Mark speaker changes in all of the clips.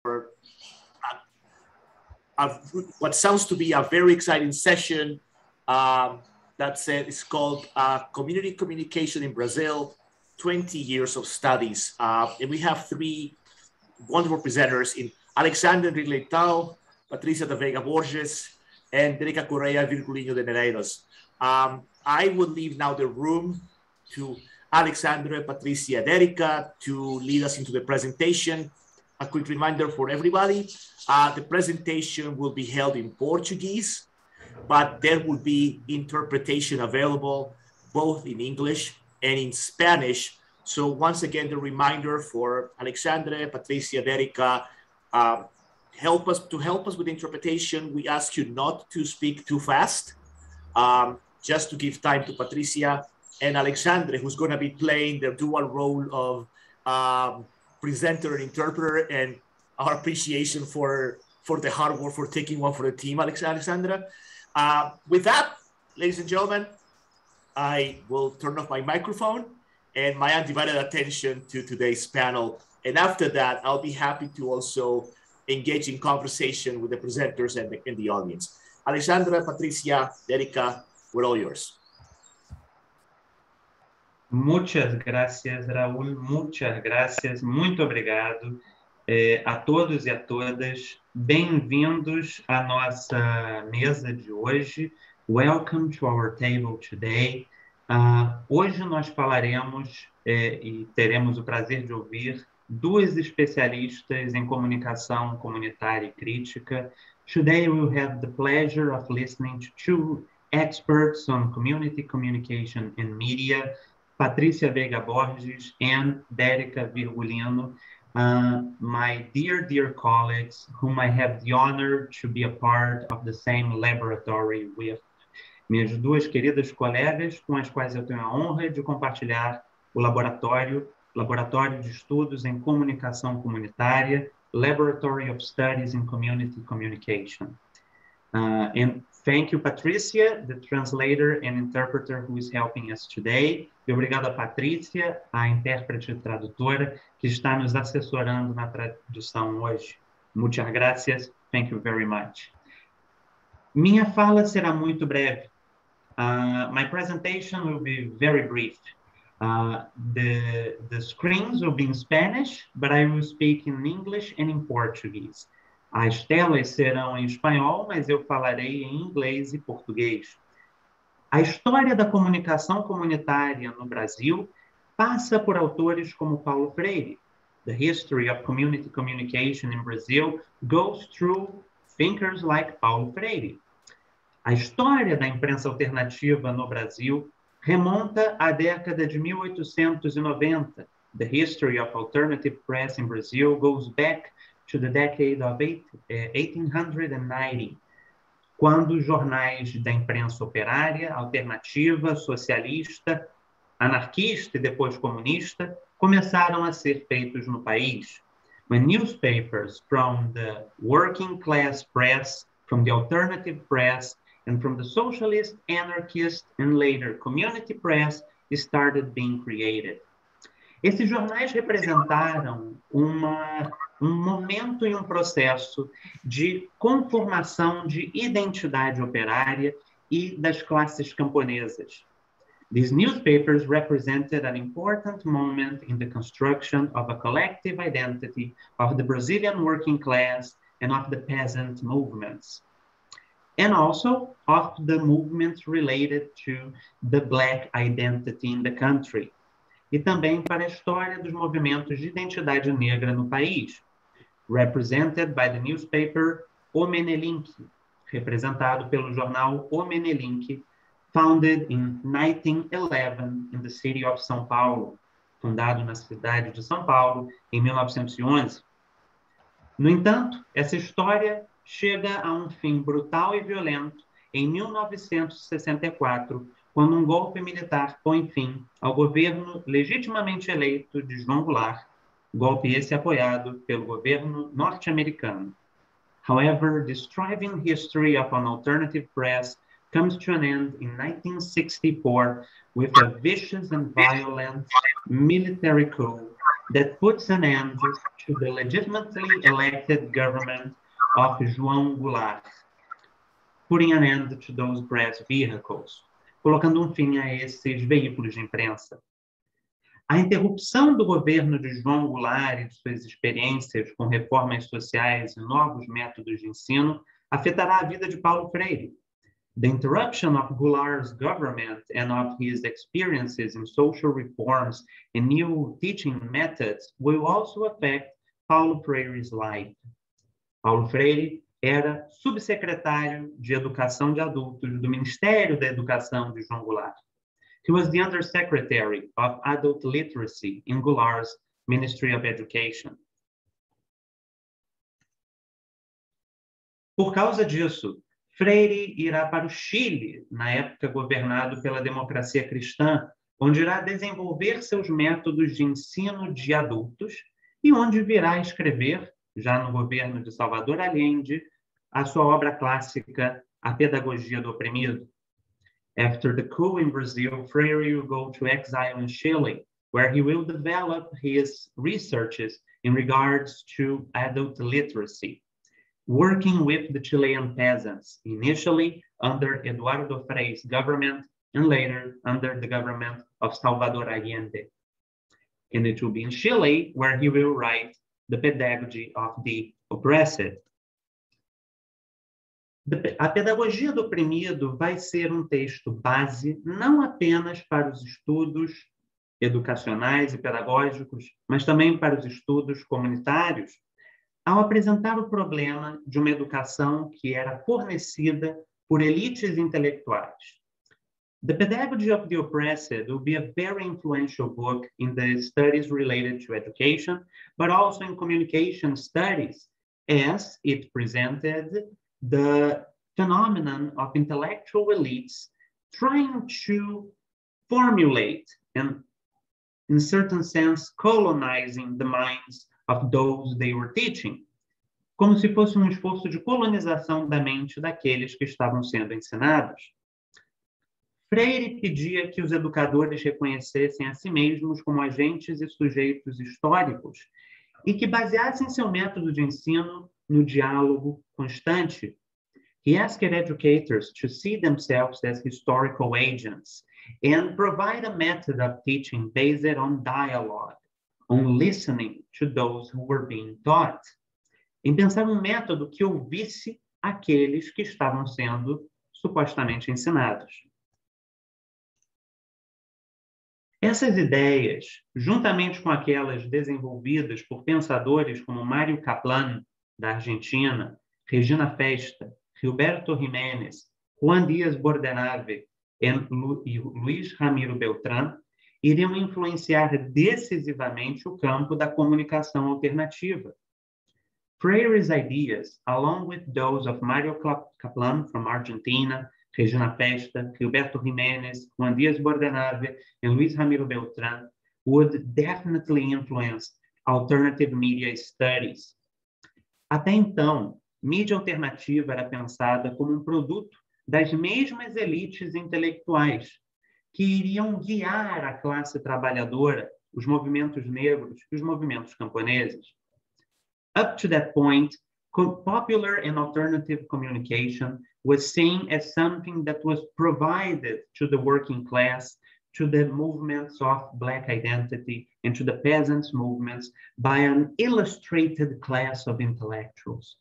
Speaker 1: for what sounds to be a very exciting session it's called Community Communication in Brazil, 20 Years of Studies. And we have three wonderful presenters in Alexandre Henrique Leitão, Patricia da Veiga Borges, and Derica Correa Virgulino de Medeiros. I will leave now the room to Alexandre, Patricia, Derica to lead us into the presentation. A quick reminder for everybody, the presentation will be held in Portuguese, but there will be interpretation available both in English and in Spanish. So once again, the reminder for Alexandre, Patricia, Derica, help us with interpretation. We ask you not to speak too fast, just to give time to Patricia and Alexandre, who's going to be playing the dual role of presenter and interpreter, and our appreciation for the hard work for taking one for the team, Alexandra. With that, ladies and gentlemen, I will turn off my microphone and my undivided attention to today's panel. And after that, I'll be happy to also engage in conversation with the presenters and the audience. Alexandra, Patricia, Derica, we're all yours.
Speaker 2: Muchas gracias, Raul. Muchas gracias. Muito obrigado a todos e a todas. Bem-vindos à nossa mesa de hoje. Welcome to our table today. Hoje nós falaremos e teremos o prazer de ouvir duas especialistas em comunicação comunitária e crítica. Today we will have the pleasure of listening to two experts on community communication and media, Patricia Veiga Borges and Derica Virgulino, my dear colleagues, whom I have the honor to be a part of the same laboratory with. Minhas duas queridas colegas com as quais eu tenho a honra de compartilhar o laboratório de estudos em comunicação comunitária, Laboratory of Studies in Community Communication. And thank you, Patricia, the translator and interpreter who is helping us today. E obrigado a Patrícia, a intérprete e tradutora, que está nos assessorando na tradução hoje. Muchas gracias. Thank you very much. Minha fala será muito breve. My presentation will be very brief. The screens will be in Spanish, but I will speak in English and in Portuguese. As telas serão em espanhol, mas eu falarei em inglês e português. A história da comunicação comunitária no Brasil passa por autores como Paulo Freire. The history of community communication in Brazil goes through thinkers like Paulo Freire. A história da imprensa alternativa no Brasil remonta à década de 1890. The history of alternative press in Brazil goes back to the decade of 1890, quando os jornais da imprensa operária, alternativa, socialista, anarquista e depois comunista começaram a ser feitos no país. When newspapers from the working class press, from the alternative press, and from the socialist, anarchist, and later community press started being created. Esses jornais representaram um momento e um processo de conformação de identidade operária e das classes camponesas. These newspapers represented an important moment in the construction of a collective identity of the Brazilian working class and of the peasant movements, and also of the movements related to the Black identity in the country. E também para a história dos movimentos de identidade negra no país, represented by the newspaper O Menelink, representado pelo jornal O Menelink, founded in 1911 in the city of São Paulo, fundado na cidade de São Paulo em 1911. No entanto, essa história chega a um fim brutal e violento em 1964, quando um golpe militar põe fim ao governo legitimamente eleito de João Goulart, golpe esse apoiado pelo governo norte-americano. However, the striving history of an alternative press comes to an end in 1964 with a vicious and violent military coup that puts an end to the legitimately elected government of João Goulart, putting an end to those press vehicles, colocando fim a esses veículos de imprensa. A interrupção do governo de João Goulart e de suas experiências com reformas sociais e novos métodos de ensino afetará a vida de Paulo Freire. The interruption of Goulart's government and of his experiences in social reforms and new teaching methods will also affect Paulo Freire's life. Paulo Freire era subsecretário de Educação de Adultos do Ministério da Educação de João Goulart. He was the Undersecretary of Adult Literacy in Goulart's Ministry of Education. Por causa disso, Freire irá para o Chile, na época governado pela democracia cristã, onde irá desenvolver seus métodos de ensino de adultos e onde virá escrever, já no governo de Salvador Allende, a sua obra clássica, A Pedagogia do Oprimido. After the coup in Brazil, Freire will go to exile in Chile, where he will develop his researches in regards to adult literacy, working with the Chilean peasants, initially under Eduardo Freire's government and later under the government of Salvador Allende. And it will be in Chile where he will write The Pedagogy of the Oppressed. A Pedagogia do Oprimido vai ser um texto base não apenas para os estudos educacionais e pedagógicos, mas também para os estudos comunitários, ao apresentar o problema de uma educação que era fornecida por elites intelectuais. The Pedagogy of the Oppressed will be a very influential book in the studies related to education, but also in communication studies, as it presented the phenomenon of intellectual elites trying to formulate and, in certain sense, colonizing the minds of those they were teaching, como se fosse um esforço de colonização da mente daqueles que estavam sendo ensinados. Freire pedia que os educadores reconhecessem a si mesmos como agentes e sujeitos históricos e que baseassem seu método de ensino no diálogo constante. He asked educators to see themselves as historical agents and provide a method of teaching based on dialogue, on listening to those who were being taught. Em pensar um método que ouvisse aqueles que estavam sendo supostamente ensinados. Essas ideias, juntamente com aquelas desenvolvidas por pensadores como Mário Kaplan, da Argentina, Regina Festa, Gilberto Jiménez, Juan Díaz Bordenave e Luiz Ramiro Beltrán, iriam influenciar decisivamente o campo da comunicação alternativa. Freire's ideas, along with those of Mário Kaplan from Argentina, Regina Festa, Gilberto Jiménez, Juan Díaz Bordenave, and Luiz Ramiro Beltrán, would definitely influence alternative media studies. Até então, mídia alternativa era pensada como um produto das mesmas elites intelectuais que iriam guiar a classe trabalhadora, os movimentos negros e os movimentos camponeses. Up to that point, popular and alternative communication was seen as something that was provided to the working class, to the movements of Black identity, and to the peasants' movements by an illustrated class of intellectuals.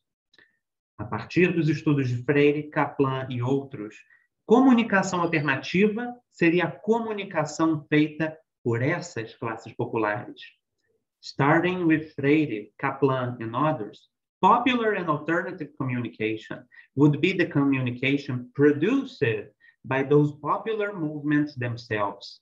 Speaker 2: A partir dos estudos de Freire, Kaplan e outros, comunicação alternativa seria a comunicação feita por essas classes populares. Starting with Freire, Kaplan, and others, popular and alternative communication would be the communication produced by those popular movements themselves.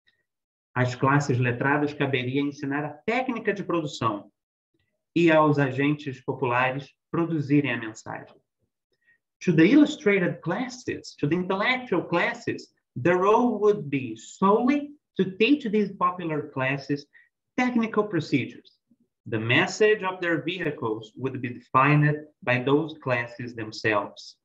Speaker 2: Às classes letradas caberia ensinar a técnica de produção e aos agentes populares produzirem a mensagem. To the illustrated classes, to the intellectual classes, the role would be solely to teach these popular classes technical procedures. The message of their vehicles would be defined by those classes themselves.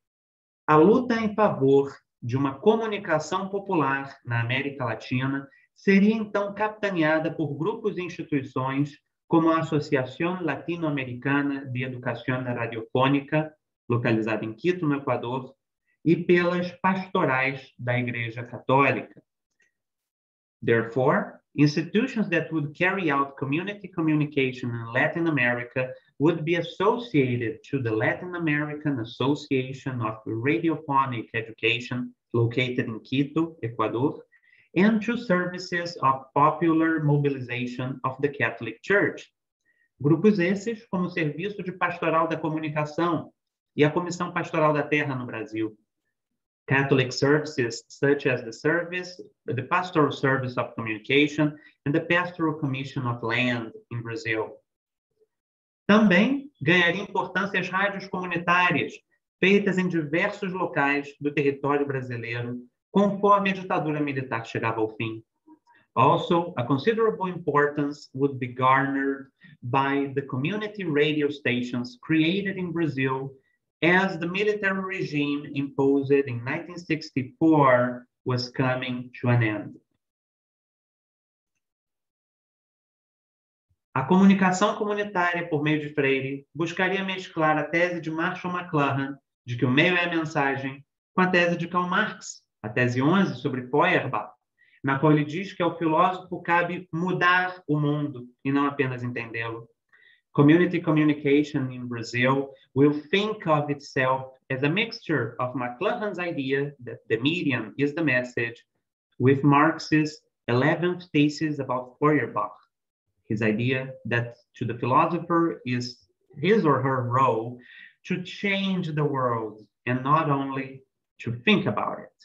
Speaker 2: A luta em favor de uma comunicação popular na América Latina seria então capitaneada por grupos e instituições como a Associação Latino-Americana de Educação Radiofônica, localizada em Quito, no Equador, e pelas pastorais da Igreja Católica. Therefore, institutions that would carry out community communication in Latin America would be associated to the Latin American Association of Radiophonic Education, located in Quito, Ecuador, and to services of popular mobilization of the Catholic Church. Grupos esses como o Serviço de Pastoral da Comunicação e a Comissão Pastoral da Terra no Brasil. Catholic services such as the Pastoral Service of Communication and the Pastoral Commission of Land in Brazil. Também ganharia importância as rádios comunitárias, feitas em diversos locais do território brasileiro, conforme a ditadura militar chegava ao fim. Also, a considerable importance would be garnered by the community radio stations created in Brazil as the military regime imposed in 1964 was coming to an end. A comunicação comunitária por meio de Freire buscaria mesclar a tese de Marshall McLuhan, de que o meio é a mensagem, com a tese de Karl Marx, a tese 11 sobre Feuerbach, na qual ele diz que ao filósofo cabe mudar o mundo e não apenas entendê-lo. Community communication in Brazil will think of itself as a mixture of McLuhan's idea that the medium is the message with Marx's 11th thesis about Feuerbach, his idea that to the philosopher is his or her role to change the world and not only to think about it.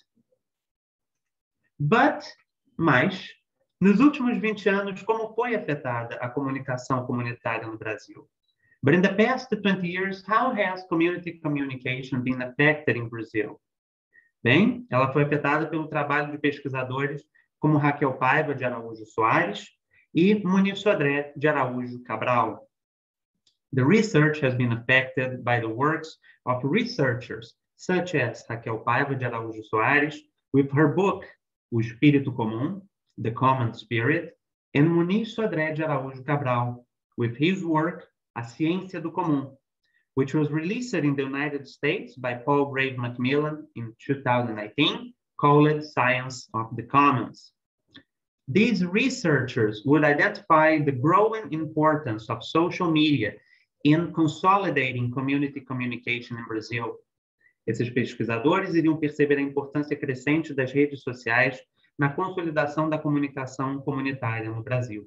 Speaker 2: Mas, nos últimos 20 anos, como foi afetada a comunicação comunitária no Brasil? But in the past 20 years, how has community communication been affected in Brazil? Bem, ela foi afetada pelo trabalho de pesquisadores como Raquel Paiva de Araújo Soares e Muniz Sodré de Araújo Cabral. The research has been affected by the works of researchers such as Raquel Paiva de Araújo Soares with her book O Espírito Comum, The Common Spirit, and Muniz Sodré de Araújo Cabral, with his work, A Ciência do Comum, which was released in the United States by Paul Grave Macmillan in 2019, called Science of the Commons. These researchers would identify the growing importance of social media in consolidating community communication in Brazil. Esses pesquisadores iriam perceber a importância crescente das redes sociais na consolidação da comunicação comunitária no Brasil.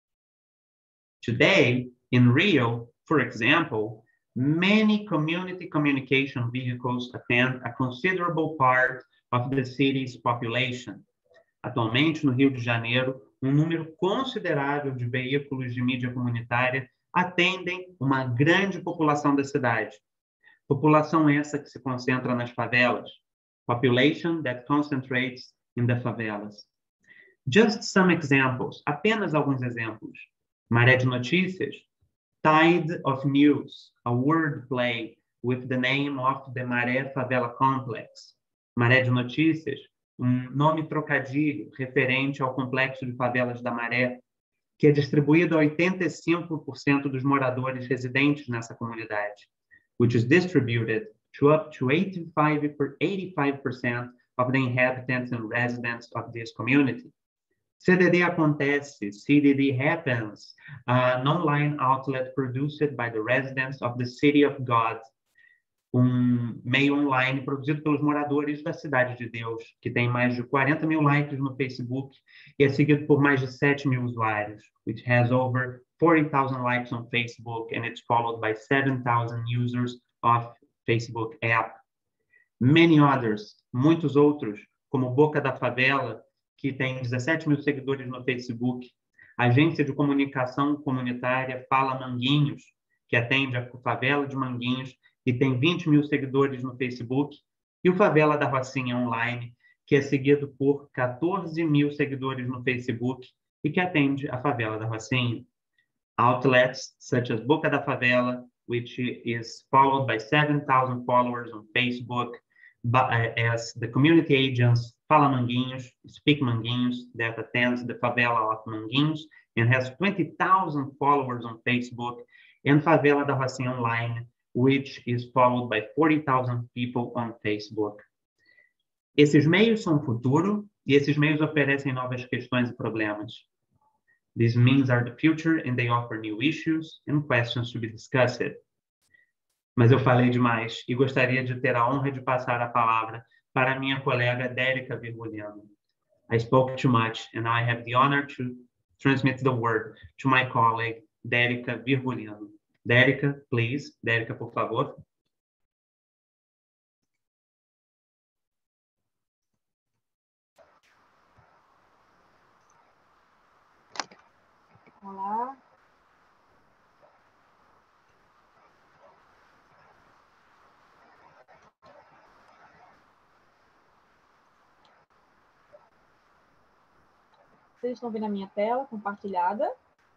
Speaker 2: Today, in Rio, for example, many community communication vehicles attend a considerable part of the city's population. Atualmente, no Rio de Janeiro, número considerável de veículos de mídia comunitária atendem uma grande população da cidade. População essa que se concentra nas favelas. Population that concentrates in the favelas. Just some examples, apenas alguns exemplos. Maré de Notícias, Tide of News, a wordplay with the name of the Maré Favela Complex. Maré de Notícias, nome trocadilho referente ao complexo de favelas da Maré, que é distribuído a 85% dos moradores residentes nessa comunidade, which is distributed to up to 85% of the inhabitants and residents of this community. CDD Acontece, CDD Happens, an online outlet produced by the residents of the City of God, meio online produzido pelos moradores da Cidade de Deus, que tem mais de 40 mil likes no Facebook e é seguido por mais de 7 mil usuários, which has over 40,000 likes on Facebook and it's followed by 7,000 users of Facebook app. Many others, muitos outros, como Boca da Favela, que tem 17 mil seguidores no Facebook, a agência de comunicação comunitária Fala Manguinhos, que atende a favela de Manguinhos e tem 20 mil seguidores no Facebook, e o Favela da Rocinha Online, que é seguido por 14 mil seguidores no Facebook e que atende a favela da Rocinha. Outlets such as Boca da Favela, which is followed by 7,000 followers on Facebook, as the community agents Fala Manguinhos, Speak Manguinhos, that attends the favela of Manguinhos and has 20,000 followers on Facebook, and Favela da Rocinha Online, which is followed by 40,000 people on Facebook. Esses meios são o futuro e esses meios oferecem novas questões e problemas. These means are the future and they offer new issues and questions to be discussed. Mas eu falei demais e gostaria de ter a honra de passar a palavra para a minha colega Dérica Virgulino. I spoke too much and I have the honor to transmit the word to my colleague Dérica Virgulino. Dérica, please. Dérica, por favor.
Speaker 3: Olá. Vocês estão vendo a minha tela compartilhada?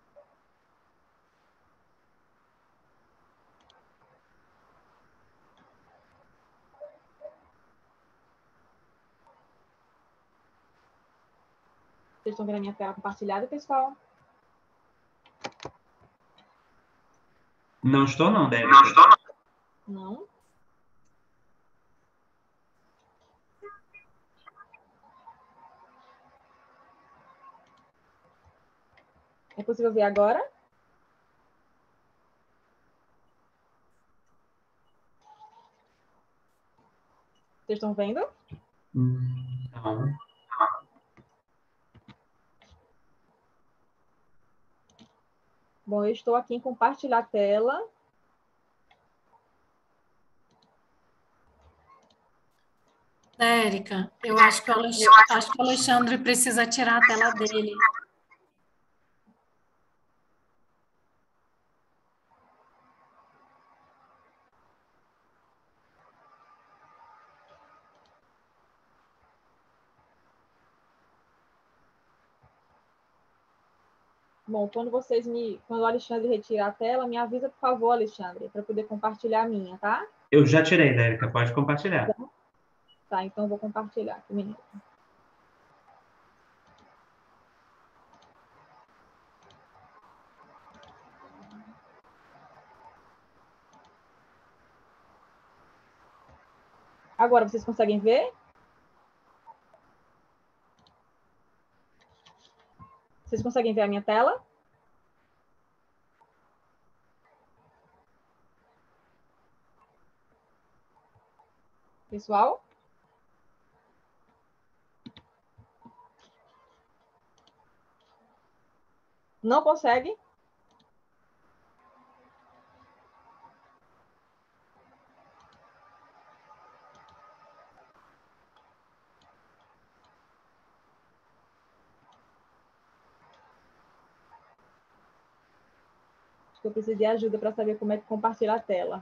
Speaker 3: Vocês estão vendo a minha tela compartilhada, pessoal?
Speaker 2: Não estou não, Dérica.
Speaker 3: Não? É possível ver agora? Vocês estão vendo?
Speaker 2: Não.
Speaker 3: Bom, eu estou aqui em compartilhar a tela.
Speaker 4: Érica, eu acho que o Alexandre precisa tirar a tela dele.
Speaker 3: Bom, quando o Alexandre retirar a tela, me avisa, por favor, Alexandre, para poder compartilhar a minha, tá?
Speaker 2: Eu já tirei, Dérica, pode compartilhar.
Speaker 3: Tá, então eu vou compartilhar aqui, menino. Agora, vocês conseguem ver? Vocês conseguem ver a minha tela? Pessoal? Não consegue? Acho que eu preciso de ajuda para saber como é que compartilha a tela.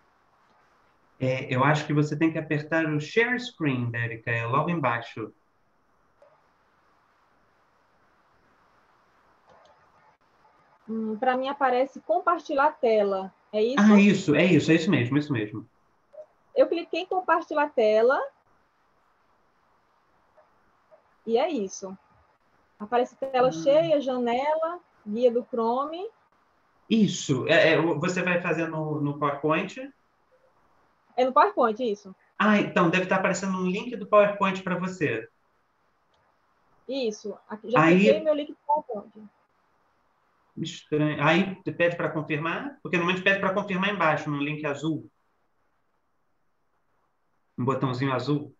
Speaker 2: Eu acho que você tem que apertar o Share Screen, Dérica, é logo embaixo.
Speaker 3: Para mim aparece compartilhar a tela. É isso?
Speaker 2: É isso mesmo.
Speaker 3: Eu cliquei em compartilhar a tela. E é isso. Aparece tela cheia, janela, guia do Chrome.
Speaker 2: Isso. Você vai fazer no PowerPoint?
Speaker 3: É no PowerPoint, isso.
Speaker 2: Então deve estar aparecendo um link do PowerPoint para você.
Speaker 3: Isso. Aqui, já cliquei meu link do PowerPoint.
Speaker 2: Estranho. Aí pede para confirmar? Porque normalmente pede para confirmar embaixo, no link azul. Um botãozinho azul.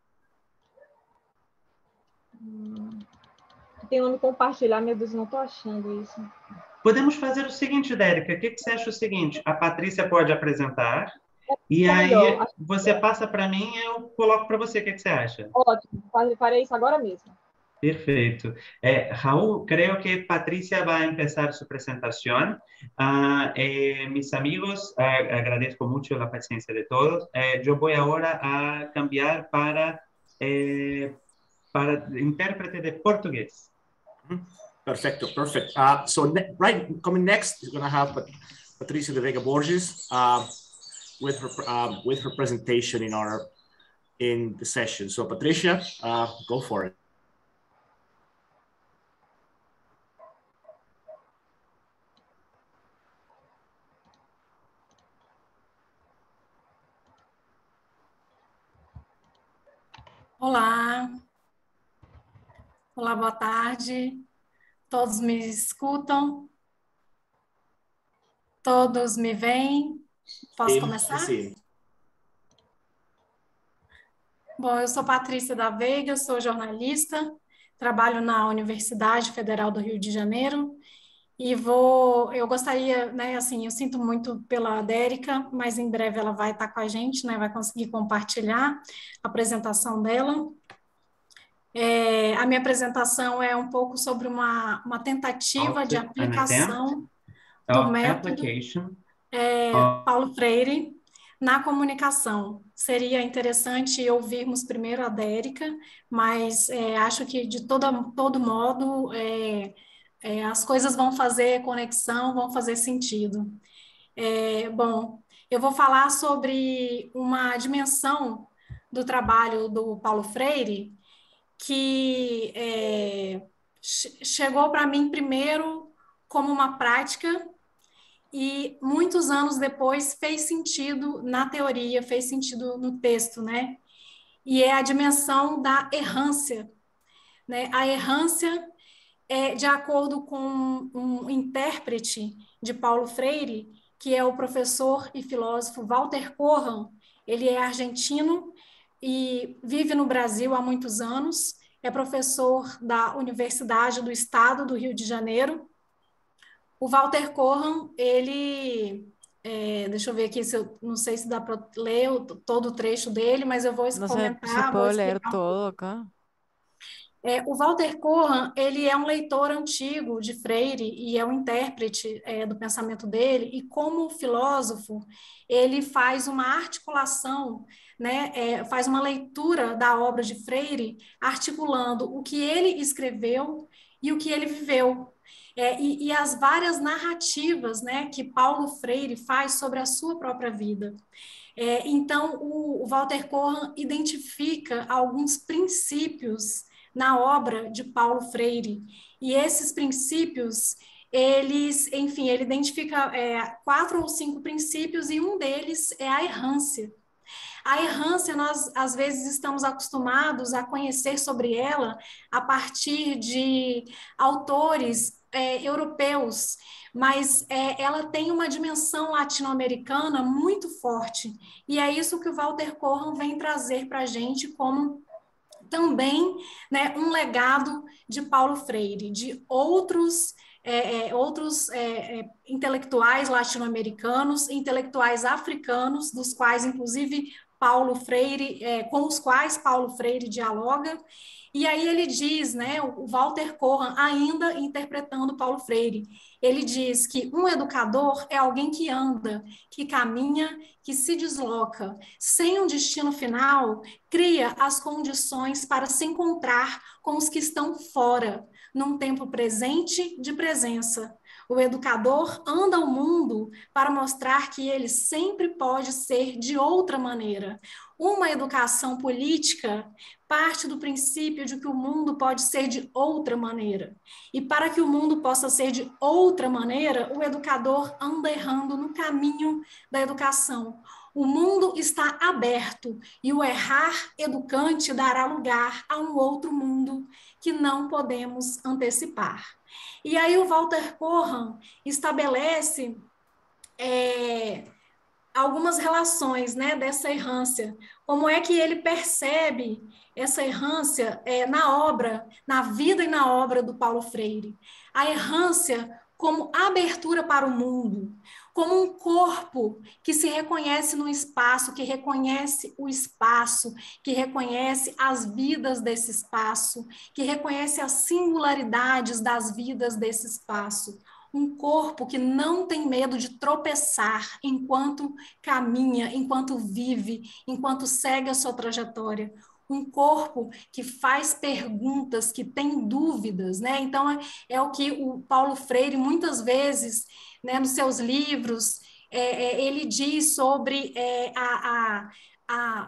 Speaker 3: Tem nome compartilhar, meu Deus, não estou achando isso.
Speaker 2: Podemos fazer o seguinte, Dérica, o que você acha o seguinte? A Patrícia pode apresentar, e aí você passa para mí y eu coloco para você. O que você acha?
Speaker 3: Ótimo, farei isso agora mesmo.
Speaker 2: Perfecto. Raúl, creo que Patricia va a empezar su presentación. Mis amigos, agradezco mucho la paciencia de todos. Yo voy ahora a cambiar para intérprete de portugués.
Speaker 1: Perfecto, perfect. Coming next is going to have Patricia de Vega Borges with her presentation in in the session. So Patricia, go for it.
Speaker 4: Olá. Olá, boa tarde. Todos me escutam? Todos me veem? Posso começar?
Speaker 1: Sim.
Speaker 4: Bom, eu sou Patrícia da Veiga, sou jornalista, trabalho na Universidade Federal do Rio de Janeiro e eu gostaria, né, assim, eu sinto muito pela Dérica, mas em breve ela vai estar com a gente, né, vai conseguir compartilhar a apresentação dela. A minha apresentação é um pouco sobre uma tentativa de aplicação do método Paulo Freire na comunicação. Seria interessante ouvirmos primeiro a Dérica, mas acho que de todo modo as coisas vão fazer conexão, vão fazer sentido. Bom, eu vou falar sobre uma dimensão do trabalho do Paulo Freire que chegou para mim primeiro como uma prática e muitos anos depois fez sentido na teoria, fez sentido no texto, né? E é a dimensão da errância, né? A errância é de acordo com um intérprete de Paulo Freire, que é o professor e filósofo Walter Corran. Ele é argentino e vive no Brasil há muitos anos, é professor da Universidade do Estado do Rio de Janeiro. O Walter Corran, ele... deixa eu ver aqui, não sei se dá para ler todo o trecho dele, mas eu vou comentar.
Speaker 5: Não se pode ler todo acá.
Speaker 4: O Walter Corran, ele é um leitor antigo de Freire e é um intérprete do pensamento dele, e como filósofo, ele faz uma articulação, né, faz uma leitura da obra de Freire, articulando o que ele escreveu e o que ele viveu. E as várias narrativas, né, que Paulo Freire faz sobre a sua própria vida. Então, o Walter Corran identifica alguns princípios na obra de Paulo Freire, e esses princípios, ele identifica 4 ou 5 princípios, e um deles é a errância. A errância, nós às vezes estamos acostumados a conhecer sobre ela a partir de autores europeus, mas ela tem uma dimensão latino-americana muito forte, e é isso que o Walter Corran vem trazer para a gente como também, né, um legado de Paulo Freire, de outros intelectuais latino-americanos, intelectuais africanos, dos quais, inclusive, Paulo Freire, com os quais Paulo Freire dialoga. E aí ele diz, né, o Walter Corran, ainda interpretando Paulo Freire, ele diz que um educador é alguém que anda, que caminha, que se desloca, sem um destino final, cria as condições para se encontrar com os que estão fora, num tempo presente de presença. O educador anda ao mundo para mostrar que ele sempre pode ser de outra maneira. Uma educação política parte do princípio de que o mundo pode ser de outra maneira. E para que o mundo possa ser de outra maneira, o educador anda errando no caminho da educação. O mundo está aberto e o errar educante dará lugar a um outro mundo que não podemos antecipar. E aí o Walter Corran estabelece algumas relações, né, dessa errância. Como é que ele percebe essa errância na obra, na vida e na obra do Paulo Freire? A errância como abertura para o mundo, como um corpo que se reconhece no espaço, que reconhece o espaço, que reconhece as vidas desse espaço, que reconhece as singularidades das vidas desse espaço. Um corpo que não tem medo de tropeçar enquanto caminha, enquanto vive, enquanto segue a sua trajetória. Um corpo que faz perguntas, que tem dúvidas, né? Então, é o que o Paulo Freire, muitas vezes, né, nos seus livros, ele diz sobre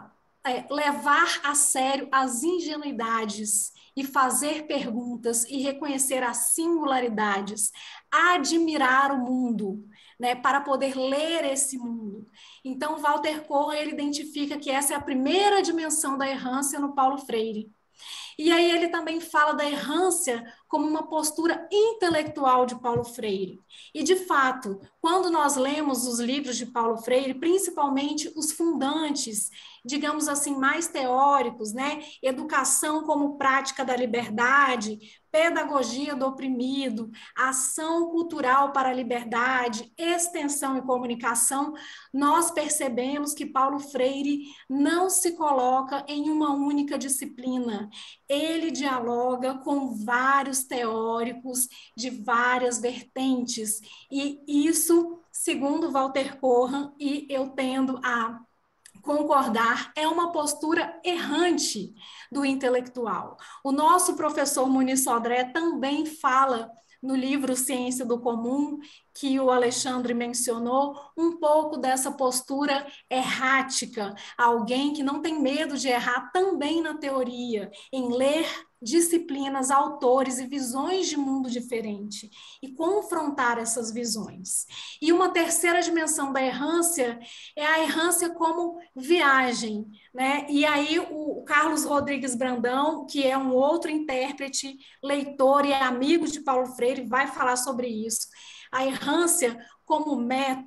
Speaker 4: levar a sério as ingenuidades e fazer perguntas e reconhecer as singularidades, admirar o mundo, né, para poder ler esse mundo. Então, Walter Corra, ele identifica que essa é a primeira dimensão da errância no Paulo Freire. E aí ele também fala da errância como uma postura intelectual de Paulo Freire. E, de fato, quando nós lemos os livros de Paulo Freire, principalmente os fundantes, digamos assim, mais teóricos, né? Educação como prática da liberdade, pedagogia do oprimido, ação cultural para a liberdade, extensão e comunicação, nós percebemos que Paulo Freire não se coloca em uma única disciplina. Ele dialoga com vários teóricos de várias vertentes, e isso, segundo Walter Corra, e eu tendo a concordar, é uma postura errante do intelectual. O nosso professor Muniz Sodré também fala no livro Ciência do Comum, que o Alexandre mencionou, um pouco dessa postura errática, alguém que não tem medo de errar também na teoria, em ler disciplinas, autores e visões de mundo diferente, e confrontar essas visões. E uma terceira dimensão da errância é a errância como viagem, né? E aí o Carlos Rodrigues Brandão, que é um outro intérprete, leitor e amigo de Paulo Freire, vai falar sobre isso. A errância como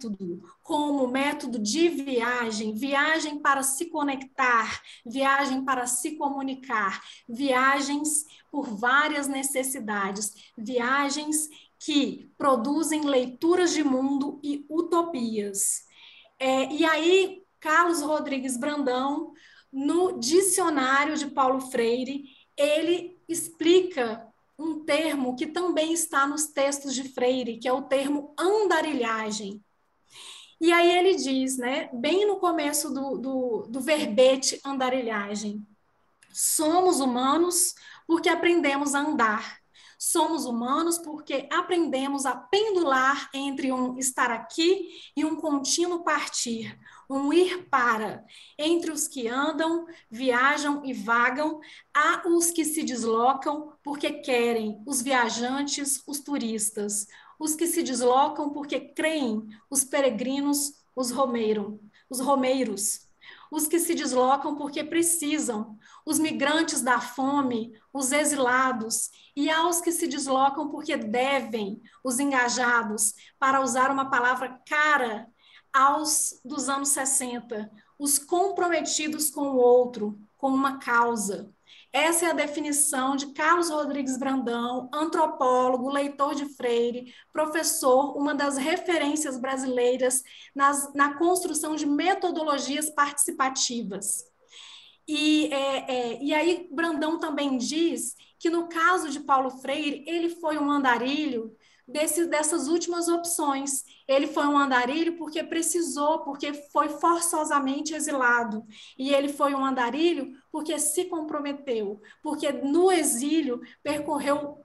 Speaker 4: método de viagem, viagem para se conectar, viagem para se comunicar, viagens por várias necessidades, viagens que produzem leituras de mundo e utopias. E aí, Carlos Rodrigues Brandão, no dicionário de Paulo Freire, ele explica um termo que também está nos textos de Freire, que é o termo andarilhagem. E aí ele diz, né, bem no começo do verbete andarilhagem, somos humanos porque aprendemos a andar. Somos humanos porque aprendemos a pendular entre um estar aqui e um contínuo partir, um ir para. Entre os que andam, viajam e vagam, há os que se deslocam porque querem, os viajantes, os turistas. Os que se deslocam porque creem, os peregrinos, os romeiros. Os que se deslocam porque precisam, os migrantes da fome, os exilados, e aos que se deslocam porque devem, os engajados, para usar uma palavra cara aos dos anos 60, os comprometidos com o outro, com uma causa. Essa é a definição de Carlos Rodrigues Brandão, antropólogo, leitor de Freire, professor, uma das referências brasileiras na construção de metodologias participativas. E aí Brandão também diz que no caso de Paulo Freire, ele foi um andarilho dessas últimas opções. Ele foi um andarilho porque precisou, porque foi forçosamente exilado. E ele foi um andarilho porque se comprometeu, porque no exílio percorreu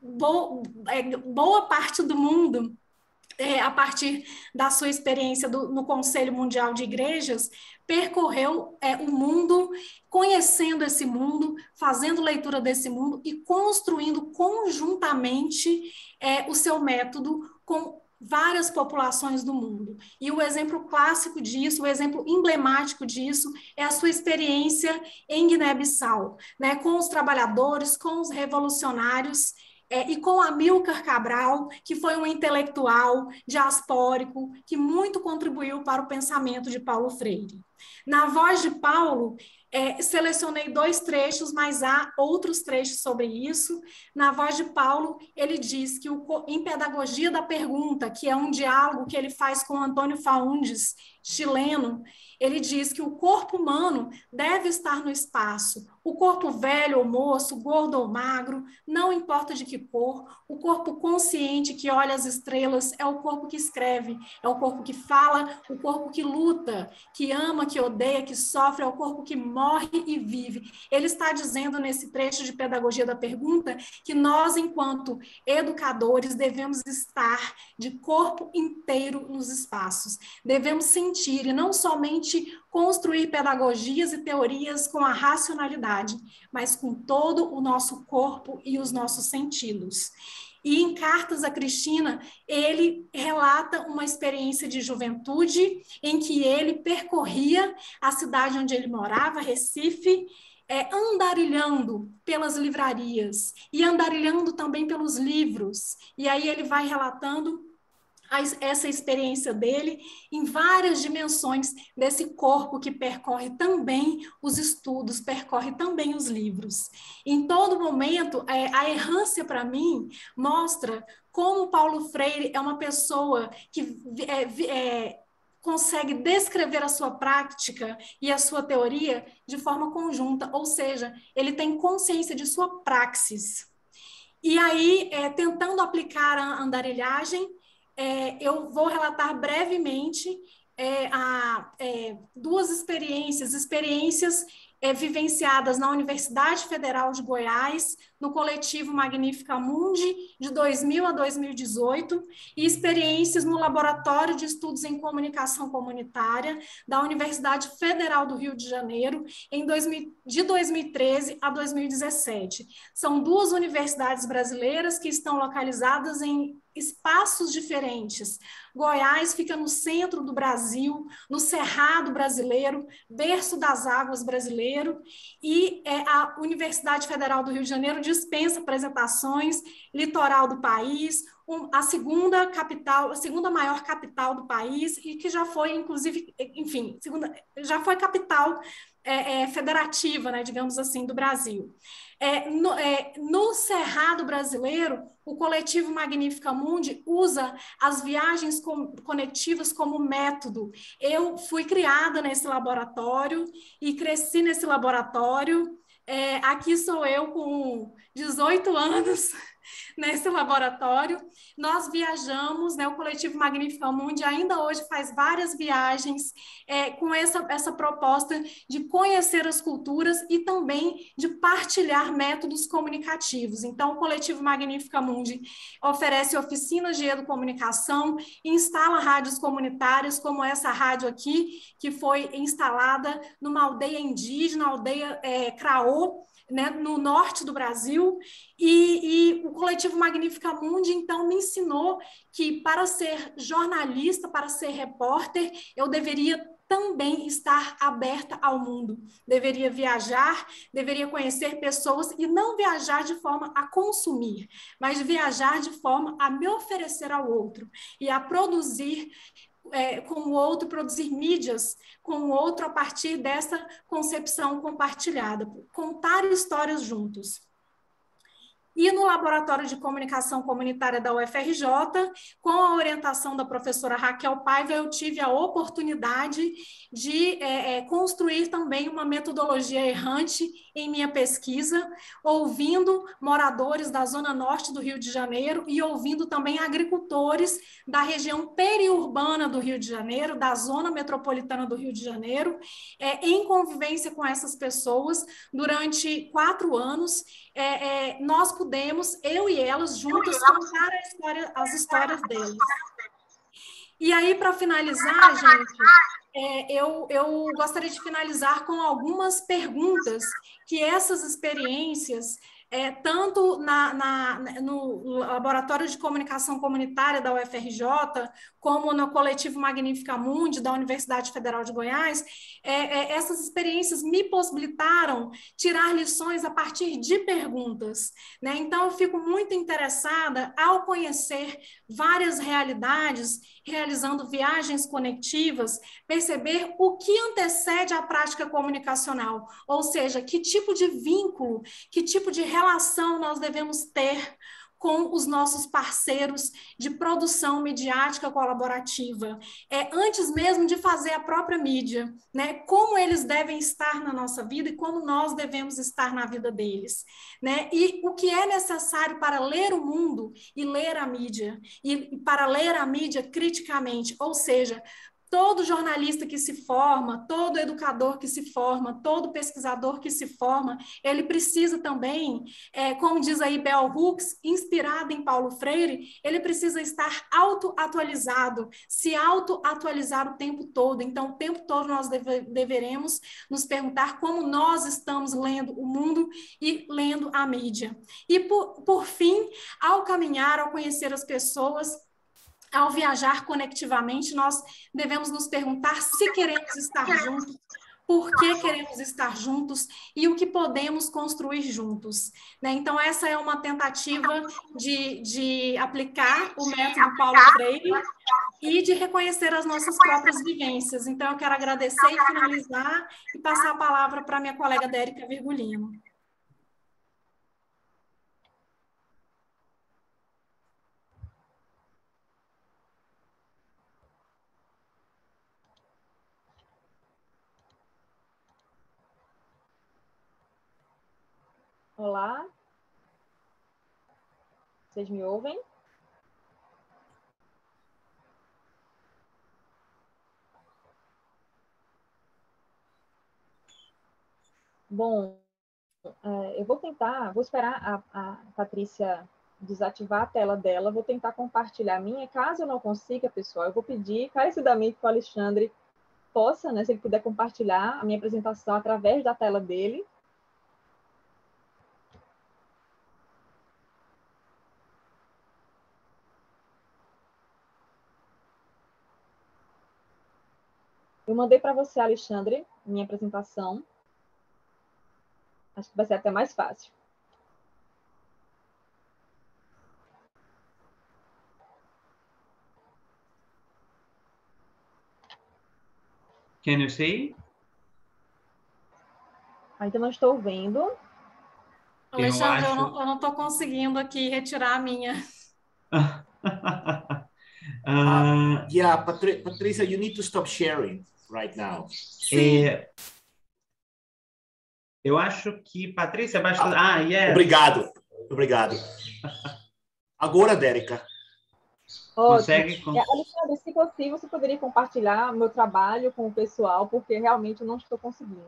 Speaker 4: boa parte do mundo, a partir da sua experiência no Conselho Mundial de Igrejas, percorreu o mundo, conhecendo esse mundo, fazendo leitura desse mundo e construindo conjuntamente o seu método com várias populações do mundo. E o exemplo clássico disso, o exemplo emblemático disso, é a sua experiência em Guiné-Bissau, né, com os trabalhadores, com os revolucionários, e com Amílcar Cabral, que foi um intelectual diaspórico que muito contribuiu para o pensamento de Paulo Freire. Na voz de Paulo, selecionei 2 trechos, mas há outros trechos sobre isso. Na voz de Paulo, ele diz que em Pedagogia da Pergunta, que é um diálogo que ele faz com Antônio Faundes, chileno, ele diz que o corpo humano deve estar no espaço. O corpo velho ou moço, gordo ou magro, não importa de que cor, o corpo consciente que olha as estrelas é o corpo que escreve, é o corpo que fala, o corpo que luta, que ama, que odeia, que sofre, é o corpo que morre e vive. Ele está dizendo nesse trecho de Pedagogia da Pergunta que nós, enquanto educadores, devemos estar de corpo inteiro nos espaços. Devemos sentir sentir, e não somente construir pedagogias e teorias com a racionalidade, mas com todo o nosso corpo e os nossos sentidos. E em Cartas a Cristina, ele relata uma experiência de juventude em que ele percorria a cidade onde ele morava, Recife, andarilhando pelas livrarias e andarilhando também pelos livros. E aí ele vai relatando essa experiência dele em várias dimensões desse corpo que percorre também os estudos, percorre também os livros. Em todo momento, a errância, para mim, mostra como Paulo Freire é uma pessoa que consegue descrever a sua prática e a sua teoria de forma conjunta, ou seja, ele tem consciência de sua praxis. E aí, tentando aplicar a andarilhagem, eu vou relatar brevemente duas experiências vivenciadas na Universidade Federal de Goiás, no coletivo Magnífica Mundi, de 2000 a 2018, e experiências no Laboratório de Estudos em Comunicação Comunitária da Universidade Federal do Rio de Janeiro, de 2013 a 2017. São duas universidades brasileiras que estão localizadas em espaços diferentes. Goiás fica no centro do Brasil, no Cerrado brasileiro, berço das águas brasileiro, e a Universidade Federal do Rio de Janeiro dispensa apresentações, litoral do país, a segunda maior capital do país, e que já foi, inclusive, enfim, já foi capital federativa, né, digamos assim, do Brasil. No Cerrado brasileiro, o coletivo Magnífica Mundi usa as viagens conectivas como método. Eu fui criada nesse laboratório e cresci nesse laboratório. Aqui sou eu com 18 anos nesse laboratório. Nós viajamos, né, o coletivo Magnífica Mundi ainda hoje faz várias viagens com essa proposta de conhecer as culturas e também de partilhar métodos comunicativos. Então, o coletivo Magnífica Mundi oferece oficinas de educomunicação, instala rádios comunitárias, como essa rádio aqui, que foi instalada numa aldeia indígena, aldeia Craô, né, no norte do Brasil, e o coletivo Magnífica Mundi, então, me ensinou que para ser jornalista, para ser repórter, eu deveria também estar aberta ao mundo, deveria viajar, deveria conhecer pessoas e não viajar de forma a consumir, mas viajar de forma a me oferecer ao outro e a produzir com o outro, produzir mídias com o outro a partir dessa concepção compartilhada, contar histórias juntos. E no Laboratório de Comunicação Comunitária da UFRJ, com a orientação da professora Raquel Paiva, eu tive a oportunidade de construir também uma metodologia errante em minha pesquisa, ouvindo moradores da Zona Norte do Rio de Janeiro e ouvindo também agricultores da região periurbana do Rio de Janeiro, da Zona Metropolitana do Rio de Janeiro, em convivência com essas pessoas durante 4 anos. Nós pudemos, eu e elas juntas, contar as histórias deles. E aí, para finalizar, gente, eu gostaria de finalizar com algumas perguntas que essas experiências, tanto no Laboratório de Comunicação Comunitária da UFRJ, como no coletivo Magnífica Mundi, da Universidade Federal de Goiás, essas experiências me possibilitaram tirar lições a partir de perguntas, né? Então, eu fico muito interessada ao conhecer várias realidades, realizando viagens conectivas, perceber o que antecede a prática comunicacional, ou seja, que tipo de vínculo, que tipo de relação nós devemos ter com os nossos parceiros de produção midiática colaborativa, antes mesmo de fazer a própria mídia, né? Como eles devem estar na nossa vida e como nós devemos estar na vida deles, né? E o que é necessário para ler o mundo e ler a mídia, e para ler a mídia criticamente, ou seja, todo jornalista que se forma, todo educador que se forma, todo pesquisador que se forma, ele precisa também, como diz aí Bell Hooks, inspirado em Paulo Freire, ele precisa estar auto-atualizado, se auto-atualizar o tempo todo. Então, o tempo todo nós deveremos nos perguntar como nós estamos lendo o mundo e lendo a mídia. E, por fim, ao caminhar, ao conhecer as pessoas, ao viajar conectivamente, nós devemos nos perguntar se queremos estar juntos, por que queremos estar juntos e o que podemos construir juntos. Né? Então, essa é uma tentativa de aplicar o método Paulo Freire e de reconhecer as nossas próprias vivências. Então, eu quero agradecer e finalizar e passar a palavra para minha colega Dérica Virgulino.
Speaker 3: Olá. Vocês me ouvem? Bom, eu vou esperar a Patrícia desativar a tela dela, vou tentar compartilhar a minha. Caso eu não consiga, pessoal, eu vou pedir encarecidamente que o Alexandre possa, né, se ele puder compartilhar a minha apresentação através da tela dele. Eu mandei para você, Alexandre, minha apresentação. Acho que vai ser até mais fácil.
Speaker 2: Can you see?
Speaker 3: Ainda não estou vendo.
Speaker 4: Alexandre, eu não estou conseguindo aqui retirar a minha.
Speaker 1: Yeah, Patrícia, you need to stop sharing right now.
Speaker 2: Eu acho que Patrícia basta. Yes.
Speaker 1: Obrigado. Agora, Dérica.
Speaker 2: Consegue?
Speaker 3: Alexandre, se possível, você poderia compartilhar meu trabalho com o pessoal, porque realmente eu não estou conseguindo.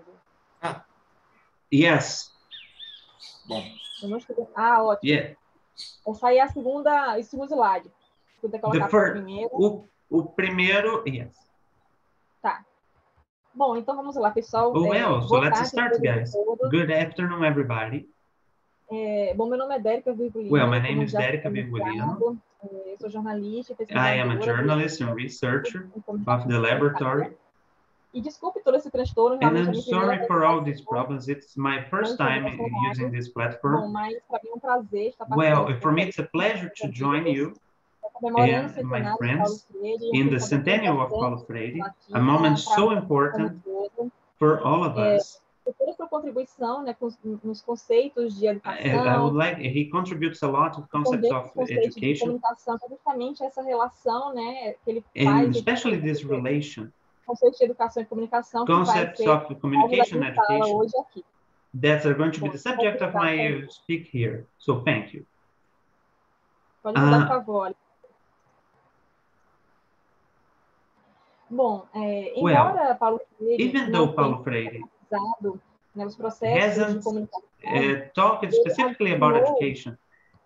Speaker 2: Yes.
Speaker 1: Bom.
Speaker 3: Eu não estou... ótimo.
Speaker 2: Yeah.
Speaker 3: Essa aí é o segundo slide. Se puder colocar o primeiro.
Speaker 2: O primeiro, yes.
Speaker 3: Tá. Bom, então vamos lá, pessoal.
Speaker 2: So let's start, guys. Good afternoon, everybody.
Speaker 3: Bom, meu nome é Dérica Virgulino.
Speaker 2: Well, my name is Dérica Virgulino.
Speaker 3: Eu sou jornalista e pesquisadora.
Speaker 2: I am a journalist and researcher of the laboratory.
Speaker 3: E desculpe todo esse transtorno.
Speaker 2: And I'm sorry for all these problems. It's my first time using this platform.
Speaker 3: Bom, mas para mim é um prazer estar
Speaker 2: Well, for me it's a pleasure to join you and my friends in the centennial of Paulo Freire, a moment so important for all of us.
Speaker 3: Toda a sua contribuição, né, nos conceitos de educação.
Speaker 2: I would like, he contributes a lot to concepts of education.
Speaker 3: Comunicação, justamente essa relação, né, que ele
Speaker 2: faz. And especially this relation.
Speaker 3: Conceitos de educação e comunicação.
Speaker 2: Concepts of communication and education. That are going to be the subject of my speak here. So thank you.
Speaker 3: Pode mudar, por favor. Bom, embora Paulo Freire,
Speaker 2: even though Paulo Freire
Speaker 3: né, os processos de comunicação,
Speaker 2: talked specifically about education,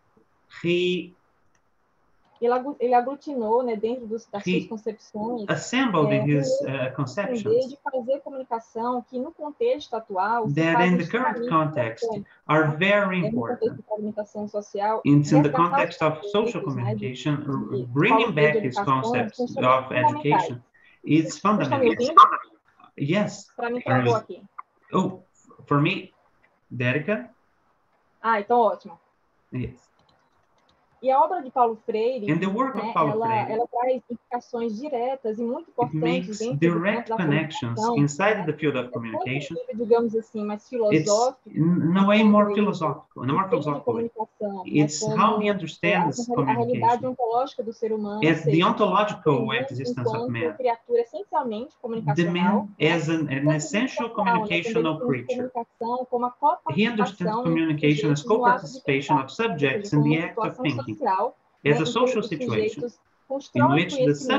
Speaker 3: ele aglutinou, né, dentro das suas concepções,
Speaker 2: assembled in his conceptions,
Speaker 3: de fazer comunicação que no contexto atual
Speaker 2: that in the current context are very important.
Speaker 3: Social,
Speaker 2: it's in the context of social communication, bringing back these concepts of education. It's fundamental. Yes.
Speaker 3: Para mim, travou aqui.
Speaker 2: Oh, for me, Dérica?
Speaker 3: Então ótimo.
Speaker 2: Yes.
Speaker 3: E a obra de Paulo Freire,
Speaker 2: And the work of Paulo Freire,
Speaker 3: ela traz implicações diretas e muito importantes
Speaker 2: dentro direct connections inside the field of communication.
Speaker 3: Digamos assim, mais filosófico.
Speaker 2: In a way more philosophical, in a more philosophical way. It's how he understands communication.
Speaker 3: A realidade ontológica do ser humano.
Speaker 2: It's the ontological existence of man.
Speaker 3: Criatura essencialmente
Speaker 2: the man as an essential communicational creature. He understands communication as co-participation of subjects in the act of thinking, as a social situation in which the subject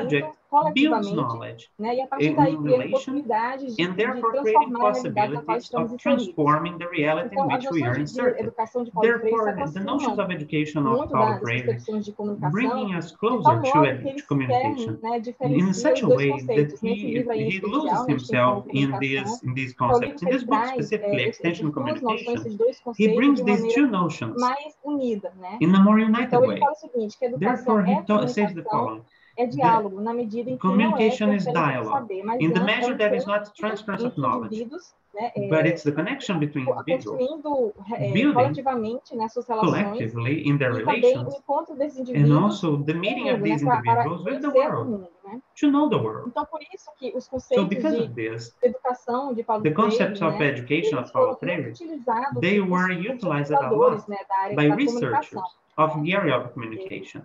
Speaker 3: coletivamente,
Speaker 2: knowledge
Speaker 3: né? E a partir daí
Speaker 2: in
Speaker 3: criando
Speaker 2: relation,
Speaker 3: possibilidades de
Speaker 2: and therefore creating
Speaker 3: transformar a realidade na qual
Speaker 2: possibilities
Speaker 3: estamos
Speaker 2: of
Speaker 3: inseridos.
Speaker 2: transforming the reality in
Speaker 3: Então, as
Speaker 2: which we are
Speaker 3: noções de
Speaker 2: inserted.
Speaker 3: educação de Paulo Freire se
Speaker 2: Therefore, the notions
Speaker 3: aproximam
Speaker 2: of education of
Speaker 3: muito
Speaker 2: Paulo
Speaker 3: das
Speaker 2: Freire
Speaker 3: percepções de comunicação,
Speaker 2: bringing us
Speaker 3: de
Speaker 2: closer
Speaker 3: tal modo que
Speaker 2: to
Speaker 3: ele
Speaker 2: communication
Speaker 3: sequer, né,
Speaker 2: in
Speaker 3: diferencia
Speaker 2: such
Speaker 3: os
Speaker 2: a
Speaker 3: dois
Speaker 2: way that
Speaker 3: conceitos. Nesse livro aí em
Speaker 2: he loses
Speaker 3: especial, né, Extensão
Speaker 2: himself
Speaker 3: e Comunicação,
Speaker 2: in these
Speaker 3: é o livro
Speaker 2: concepts.
Speaker 3: que
Speaker 2: In
Speaker 3: ele
Speaker 2: this book,
Speaker 3: traz
Speaker 2: specifically, Extension and
Speaker 3: essas duas noções,
Speaker 2: Communication,
Speaker 3: esses dois
Speaker 2: he
Speaker 3: conceitos
Speaker 2: brings
Speaker 3: de
Speaker 2: these two
Speaker 3: maneira
Speaker 2: notions
Speaker 3: mais unida, né?
Speaker 2: in a more united
Speaker 3: Então, ele
Speaker 2: way.
Speaker 3: fala o seguinte, que educação
Speaker 2: Therefore, he
Speaker 3: é
Speaker 2: says the
Speaker 3: comunicação,
Speaker 2: following.
Speaker 3: é diálogo, na medida em que não é
Speaker 2: Communication is
Speaker 3: transferência de
Speaker 2: dialogue,
Speaker 3: saber, mas
Speaker 2: in the
Speaker 3: é
Speaker 2: measure that is
Speaker 3: encontro
Speaker 2: not transference of
Speaker 3: entre
Speaker 2: knowledge,
Speaker 3: indivíduos, né,
Speaker 2: but it's the connection between individuals,
Speaker 3: construindo
Speaker 2: building
Speaker 3: coletivamente, né, suas relações,
Speaker 2: collectively in their
Speaker 3: e também o
Speaker 2: relations,
Speaker 3: encontro desses
Speaker 2: and
Speaker 3: indivíduos
Speaker 2: also the
Speaker 3: com o
Speaker 2: meeting of
Speaker 3: mundo, né,
Speaker 2: these
Speaker 3: para
Speaker 2: individuals with the
Speaker 3: conhecer o
Speaker 2: world,
Speaker 3: mundo, né?
Speaker 2: to know the world.
Speaker 3: Então, por isso que os
Speaker 2: So
Speaker 3: conceitos
Speaker 2: because
Speaker 3: de
Speaker 2: of this,
Speaker 3: educação de Paulo
Speaker 2: the
Speaker 3: Freire,
Speaker 2: concepts of
Speaker 3: né,
Speaker 2: education
Speaker 3: eles
Speaker 2: of Paulo
Speaker 3: foram muito
Speaker 2: Freire,
Speaker 3: utilizados
Speaker 2: they
Speaker 3: por
Speaker 2: were utilized a
Speaker 3: pesquisadores,
Speaker 2: lot
Speaker 3: né, da área
Speaker 2: by
Speaker 3: da comunicação.
Speaker 2: researchers of the area of communication.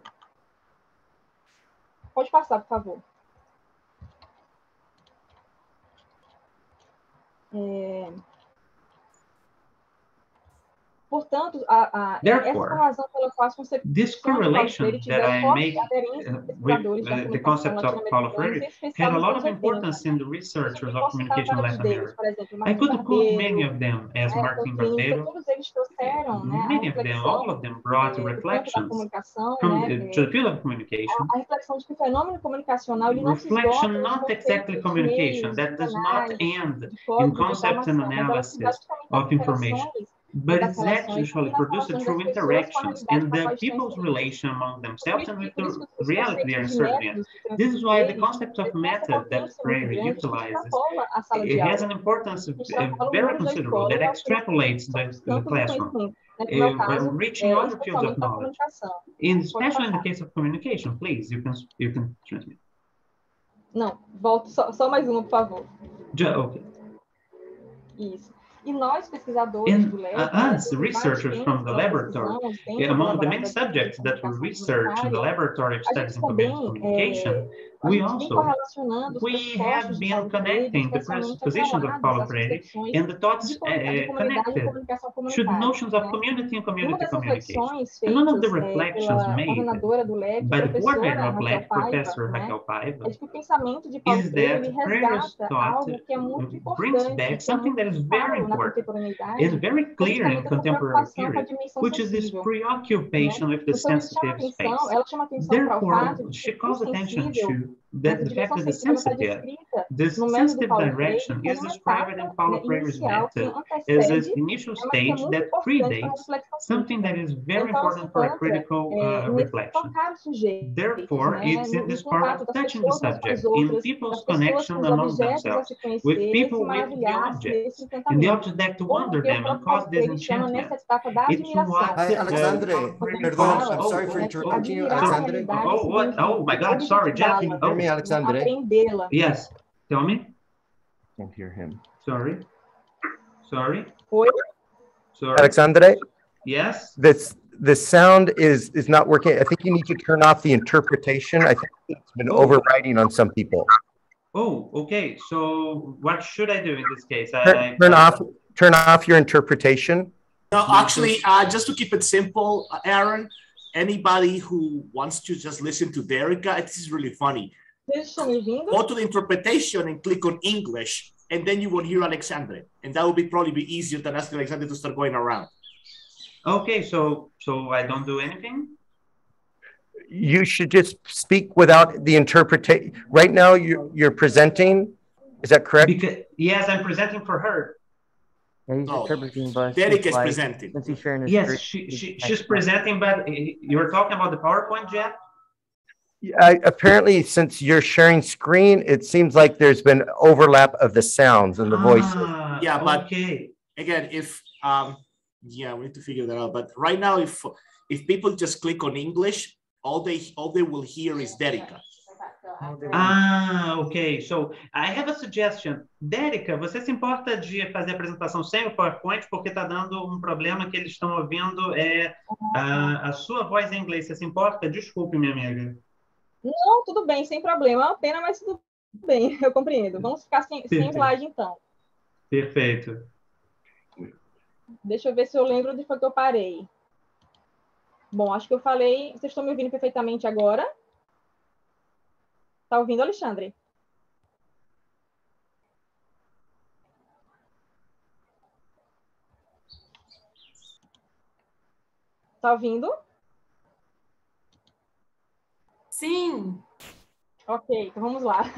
Speaker 3: Pode passar, por favor. Portanto, essa é a razão pela qual as concepções
Speaker 2: This
Speaker 3: de Paulo
Speaker 2: correlation
Speaker 3: Freire
Speaker 2: that
Speaker 3: tiveram
Speaker 2: I
Speaker 3: forte
Speaker 2: make
Speaker 3: aderência dos
Speaker 2: with
Speaker 3: pesquisadores da
Speaker 2: the
Speaker 3: comunicação
Speaker 2: concepts of Paulo
Speaker 3: latino-americanos, em
Speaker 2: Freire
Speaker 3: especial
Speaker 2: had a
Speaker 3: nos
Speaker 2: lot
Speaker 3: anos
Speaker 2: of
Speaker 3: 80.
Speaker 2: importance in the
Speaker 3: Eu
Speaker 2: researchers of
Speaker 3: posso citar
Speaker 2: communication in
Speaker 3: vários
Speaker 2: Latin
Speaker 3: deles,
Speaker 2: America.
Speaker 3: por exemplo,
Speaker 2: I
Speaker 3: Martin
Speaker 2: could quote many
Speaker 3: Barbeiro,
Speaker 2: of them as Martin
Speaker 3: Campinto,
Speaker 2: Barbeiro.
Speaker 3: todos eles trouxeram, né, a
Speaker 2: Many of them, all
Speaker 3: reflexão
Speaker 2: of them brought
Speaker 3: do campo da
Speaker 2: reflections
Speaker 3: comunicação,
Speaker 2: from
Speaker 3: né,
Speaker 2: to the field of communication.
Speaker 3: a reflexão de que o fenômeno comunicacional ele não se esgota
Speaker 2: Reflection,
Speaker 3: nos
Speaker 2: not exactly
Speaker 3: conceitos,
Speaker 2: communication,
Speaker 3: meios,
Speaker 2: that does not
Speaker 3: canais,
Speaker 2: end
Speaker 3: de
Speaker 2: in
Speaker 3: código de
Speaker 2: concepts and
Speaker 3: informação, mas ela se dá
Speaker 2: analysis
Speaker 3: justamente das
Speaker 2: of information,
Speaker 3: interações,
Speaker 2: but
Speaker 3: das
Speaker 2: it's
Speaker 3: relações
Speaker 2: actually
Speaker 3: e das
Speaker 2: produced
Speaker 3: relações
Speaker 2: through
Speaker 3: das pessoas com a
Speaker 2: interactions
Speaker 3: realidade
Speaker 2: and
Speaker 3: com a qual
Speaker 2: the
Speaker 3: estão
Speaker 2: people's
Speaker 3: inseridas.
Speaker 2: relation among
Speaker 3: Por
Speaker 2: themselves
Speaker 3: isso
Speaker 2: and with
Speaker 3: que os
Speaker 2: the reality they are
Speaker 3: conceitos de
Speaker 2: inserted in.
Speaker 3: métodos de
Speaker 2: This is why the
Speaker 3: transferência
Speaker 2: concept of
Speaker 3: têm essa
Speaker 2: method that
Speaker 3: potência muito
Speaker 2: Freire
Speaker 3: grande que
Speaker 2: utilizes,
Speaker 3: extrapola a sala de
Speaker 2: it has
Speaker 3: aula,
Speaker 2: an importance
Speaker 3: extrapola o
Speaker 2: very
Speaker 3: mundo da
Speaker 2: considerable
Speaker 3: escola
Speaker 2: that
Speaker 3: e oferece
Speaker 2: extrapolates
Speaker 3: outros
Speaker 2: the
Speaker 3: campos do
Speaker 2: classroom,
Speaker 3: conhecimento, né, que no meu caso,
Speaker 2: reaching other fields of
Speaker 3: especialmente a
Speaker 2: knowledge.
Speaker 3: comunicação. Pode
Speaker 2: Especially in the
Speaker 3: passar.
Speaker 2: case of communication, please, you can transmit.
Speaker 3: Não, volto só mais uma, por favor.
Speaker 2: Okay.
Speaker 3: Isso. E nós, pesquisadores do LEB,
Speaker 2: us, researchers from the laboratory, among the many subjects that we research in the Laboratory of Studies in Communication, we have been connecting the positions of Paulo Freire and the thoughts connected to the notions of community and community communication. And one of the reflections made by the coordinator of LEB, Professor Raquel Paiva, is that Freire's thought brings back something that is very important. It's very clear in contemporary period, which is this preoccupation with the sensitive space. Therefore, she calls attention to the fact that the sensitive, this sensitive direction is described in Paulo Freire's method as an initial stage that predates something that is very important for a critical reflection. Therefore, it's in this part of touching the subject, in people's connection among themselves, with people with the objects, and the objects that wonder them and cause disenchantment. It's what...
Speaker 6: Hi, Alexandre. Perdón, I'm sorry for interrupting you, Alexandre.
Speaker 2: What? Oh my God, sorry, Jeff.
Speaker 6: Can you hear me, Alexandre?
Speaker 2: Yes, tell me.
Speaker 6: Can't hear him.
Speaker 2: Sorry. Sorry.
Speaker 6: Alexandre?
Speaker 2: Yes?
Speaker 6: The sound is not working. I think you need to turn off the interpretation. I think it's been overriding on some people.
Speaker 2: Oh, okay. So what should I do in this case?
Speaker 6: Turn off your interpretation.
Speaker 1: No, actually, just to keep it simple, Aaron, anybody who wants to just listen to Derica, this is really funny. Go to the interpretation and click on English, and then you will hear Alexandre. And that will probably be easier than asking Alexandre to start going around.
Speaker 2: Okay, so I don't do anything?
Speaker 6: You should just speak without the interpretation. Right now, you're presenting. Is that correct?
Speaker 2: Yes, I'm presenting for her.
Speaker 5: Yeah, he's interpreting, but
Speaker 1: Derek is presenting.
Speaker 5: Since he's sharing his
Speaker 2: yes, she's presenting, but you're talking about the PowerPoint, Jeff?
Speaker 6: Apparently, since you're sharing screen, it seems like there's been overlap of the sounds and the voices.
Speaker 1: Yeah, but
Speaker 2: okay.
Speaker 1: Again, if yeah, we need to figure that out. But right now, if people just click on English, all they will hear is Derica.
Speaker 2: Ok. So I have a suggestion. Derica, você se importa de fazer a apresentação sem o PowerPoint, porque está dando um problema que eles estão ouvindo a sua voz em inglês. Você se importa? Desculpe, minha amiga.
Speaker 3: Não, tudo bem, sem problema. É uma pena, mas tudo bem, eu compreendo. Vamos ficar sem slide, então.
Speaker 2: Perfeito.
Speaker 3: Deixa eu ver se eu lembro onde foi que eu parei. Bom, acho que eu falei... Vocês estão me ouvindo perfeitamente agora? Tá ouvindo, Alexandre? Tá ouvindo?
Speaker 4: Sim.
Speaker 3: Ok, então vamos lá.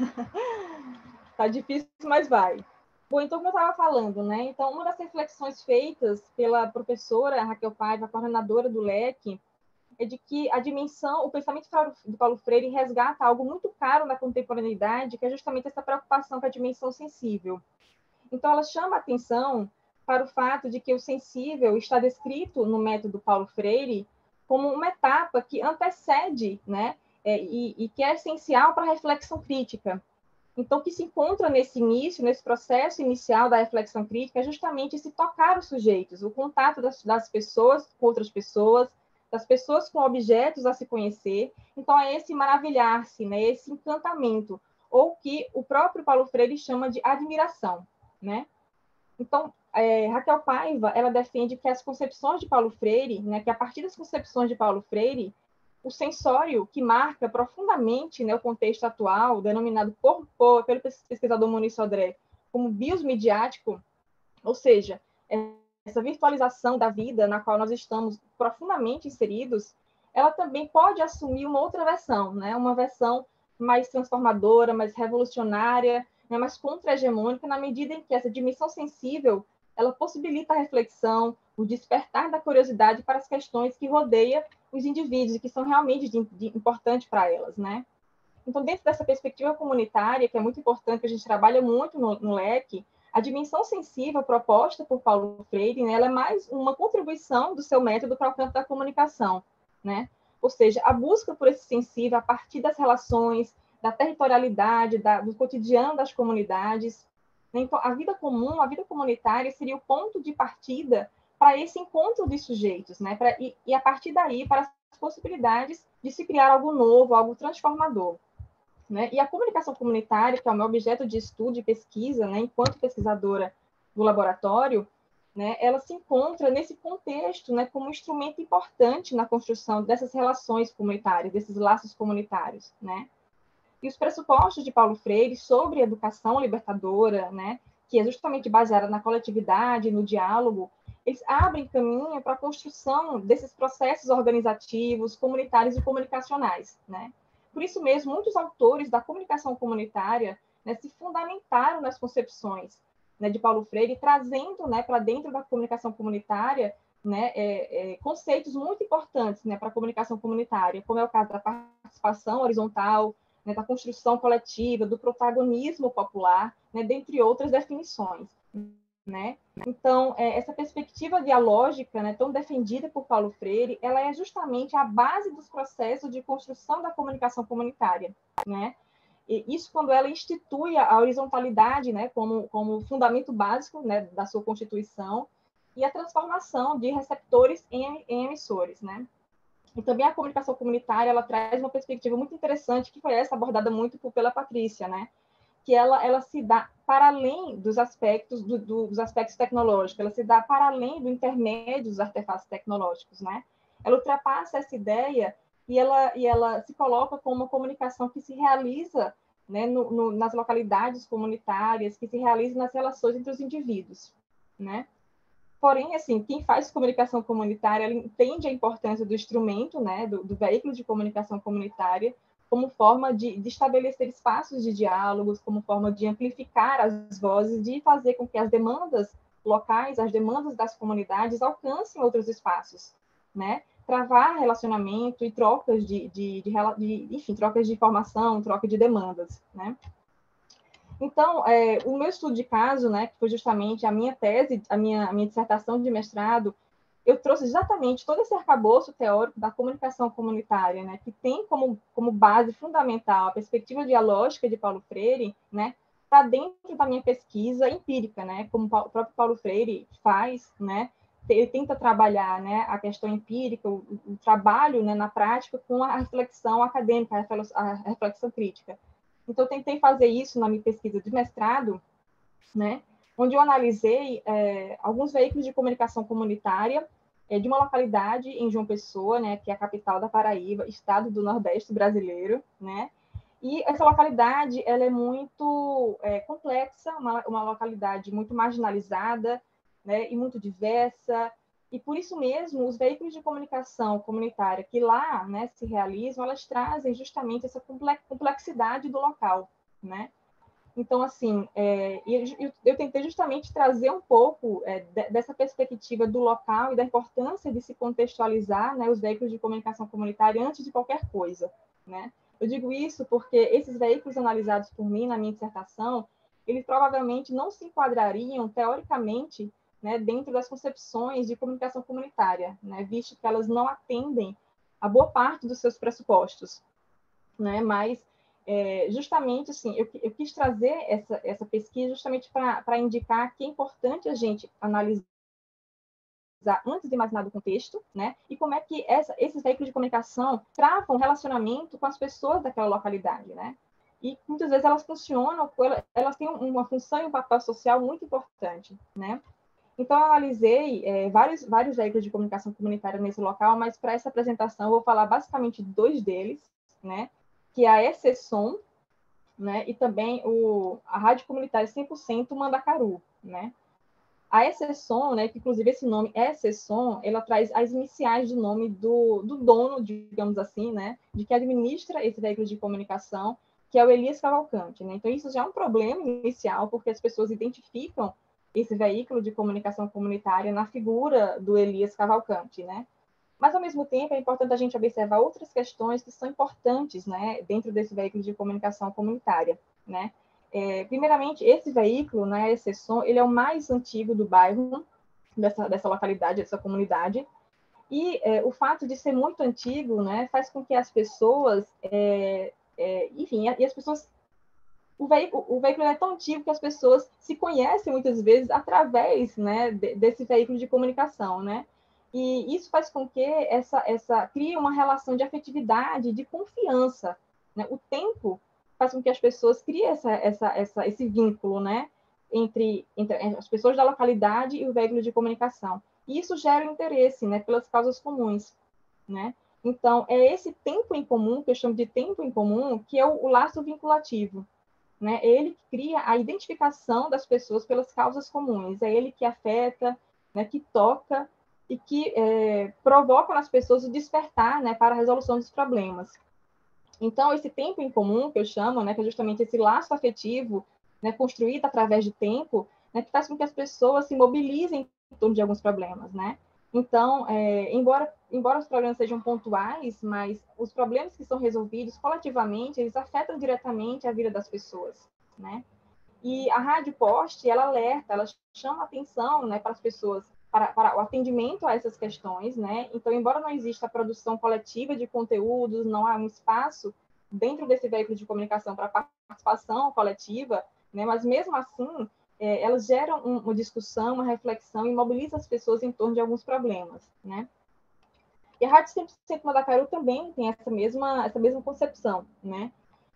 Speaker 3: Tá difícil, mas vai. Bom, então, como eu estava falando, né? Então, uma das reflexões feitas pela professora Raquel Paiva, coordenadora do LEC, é de que a dimensão, o pensamento do Paulo Freire resgata algo muito caro na contemporaneidade, que é justamente essa preocupação com a dimensão sensível. Então, ela chama a atenção para o fato de que o sensível está descrito no método Paulo Freire como uma etapa que antecede, né, e que é essencial para a reflexão crítica. Então, o que se encontra nesse início, nesse processo inicial da reflexão crítica, é justamente esse tocar os sujeitos, o contato das pessoas com outras pessoas, das pessoas com objetos a se conhecer. Então, é esse maravilhar-se, né, esse encantamento, ou que o próprio Paulo Freire chama de admiração, né? Então, Raquel Paiva, ela defende que as concepções de Paulo Freire, né, que a partir das concepções de Paulo Freire, o sensório que marca profundamente, né, o contexto atual, denominado pelo pesquisador Maurício Sodré como bios mediático, ou seja, essa virtualização da vida na qual nós estamos profundamente inseridos, ela também pode assumir uma outra versão, né, uma versão mais transformadora, mais revolucionária, né, mais contra-hegemônica, na medida em que essa dimensão sensível ela possibilita a reflexão, o despertar da curiosidade para as questões que rodeiam os indivíduos e que são realmente importantes para elas, né? Então, dentro dessa perspectiva comunitária, que é muito importante, que a gente trabalha muito no LEC, a dimensão sensível proposta por Paulo Freire, né, ela é mais uma contribuição do seu método para o campo da comunicação, né? Ou seja, a busca por esse sensível a partir das relações, da territorialidade, do cotidiano das comunidades. Então, a vida comum, a vida comunitária seria o ponto de partida para esse encontro de sujeitos, né? E a partir daí, para as possibilidades de se criar algo novo, algo transformador. Né? E a comunicação comunitária, que é o meu objeto de estudo e pesquisa, né, enquanto pesquisadora do laboratório, né, ela se encontra nesse contexto, né, como um instrumento importante na construção dessas relações comunitárias, desses laços comunitários, né? E os pressupostos de Paulo Freire sobre a educação libertadora, né, que é justamente baseada na coletividade, no diálogo, eles abrem caminho para a construção desses processos organizativos, comunitários e comunicacionais, né? Por isso mesmo, muitos autores da comunicação comunitária, né, se fundamentaram nas concepções, né, de Paulo Freire, trazendo, né, para dentro da comunicação comunitária, né, conceitos muito importantes, né, para a comunicação comunitária, como é o caso da participação horizontal, né, da construção coletiva, do protagonismo popular, né, dentre outras definições, né? Então, essa perspectiva dialógica, né, tão defendida por Paulo Freire, ela é justamente a base dos processos de construção da comunicação comunitária, né? E isso quando ela institui a horizontalidade, né, como fundamento básico, né, da sua constituição, e a transformação de receptores em emissores, né? E também a comunicação comunitária, ela traz uma perspectiva muito interessante, que foi essa abordada muito pela Patrícia, né? Que ela se dá para além dos aspectos dos aspectos tecnológicos, ela se dá para além do intermédio dos artefatos tecnológicos, né? Ela ultrapassa essa ideia e ela se coloca como uma comunicação que se realiza, né, nas localidades comunitárias, que se realiza nas relações entre os indivíduos, né? Porém, assim, quem faz comunicação comunitária entende a importância do instrumento, né, do veículo de comunicação comunitária, como forma de estabelecer espaços de diálogos, como forma de amplificar as vozes, de fazer com que as demandas locais, as demandas das comunidades alcancem outros espaços, né? Travar relacionamento e trocas enfim, trocas de informação, troca de demandas, né? Então, o meu estudo de caso, né, que foi justamente a minha tese, a minha dissertação de mestrado, eu trouxe exatamente todo esse arcabouço teórico da comunicação comunitária, né, que tem como base fundamental a perspectiva dialógica de Paulo Freire, né, para dentro da minha pesquisa empírica, né, como o próprio Paulo Freire faz, né, ele tenta trabalhar, né, a questão empírica, o trabalho, né, na prática com a reflexão acadêmica, a reflexão crítica. Então, eu tentei fazer isso na minha pesquisa de mestrado, né, onde eu analisei alguns veículos de comunicação comunitária de uma localidade em João Pessoa, né, que é a capital da Paraíba, estado do Nordeste brasileiro, né, E essa localidade, ela é muito complexa, uma localidade muito marginalizada, né, e muito diversa, e por isso mesmo, os veículos de comunicação comunitária que lá, né, se realizam, elas trazem justamente essa complexidade do local, né? Então, assim, eu tentei justamente trazer um pouco dessa perspectiva do local e da importância de se contextualizar, né, os veículos de comunicação comunitária antes de qualquer coisa, né? Eu digo isso porque esses veículos analisados por mim na minha dissertação, eles provavelmente não se enquadrariam, teoricamente, né, dentro das concepções de comunicação comunitária, né, visto que elas não atendem a boa parte dos seus pressupostos, né? Mas justamente assim, eu quis trazer essa pesquisa justamente para indicar que é importante a gente analisar antes de mais nada o contexto, né? E como é que esses veículos de comunicação travam relacionamento com as pessoas daquela localidade, né? E muitas vezes elas funcionam, elas têm uma função e um papel social muito importante, né? Então, eu analisei vários veículos de comunicação comunitária nesse local, mas para essa apresentação eu vou falar basicamente de 2 deles, né? Que é a ECSOM, né? E também a Rádio Comunitária 100% Mandacaru, né? A ECSOM, né, que inclusive esse nome ECSOM, ela traz as iniciais do nome do dono, digamos assim, né, de que administra esse veículo de comunicação, que é o Elias Cavalcante, né? Então, isso já é um problema inicial, porque as pessoas identificam esse veículo de comunicação comunitária na figura do Elias Cavalcante, né? Mas, ao mesmo tempo, é importante a gente observar outras questões que são importantes, né, dentro desse veículo de comunicação comunitária, né? Primeiramente, esse veículo, né, ECSOM, ele é o mais antigo do bairro, dessa localidade, dessa comunidade, e o fato de ser muito antigo, né, faz com que as pessoas, enfim, e as pessoas, o veículo é tão antigo que as pessoas se conhecem muitas vezes através, né, desse veículo de comunicação, né? E isso faz com que crie uma relação de afetividade, de confiança, né? O tempo faz com que as pessoas criem esse vínculo, né, entre as pessoas da localidade e o veículo de comunicação. E isso gera interesse, né, pelas causas comuns, né? Então, é esse tempo em comum, que eu chamo de tempo em comum, que é o laço vinculativo, né? É ele que cria a identificação das pessoas pelas causas comuns, é ele que afeta, né, que toca e que provoca nas pessoas o despertar, né, para a resolução dos problemas. Então, esse tempo em comum, que eu chamo, né, que é justamente esse laço afetivo, né, construído através do tempo, né, que faz com que as pessoas se mobilizem em torno de alguns problemas, né? Então, embora os problemas sejam pontuais, mas os problemas que são resolvidos coletivamente, eles afetam diretamente a vida das pessoas, né? E a Rádio Poste, ela alerta, ela chama atenção, né, para as pessoas, para o atendimento a essas questões, né? Então, embora não exista a produção coletiva de conteúdos, não há um espaço dentro desse veículo de comunicação para participação coletiva, né? Mas mesmo assim, elas geram uma discussão, uma reflexão e mobilizam as pessoas em torno de alguns problemas, né? E a Rádio 100% Mandacaru também tem essa mesma concepção, né?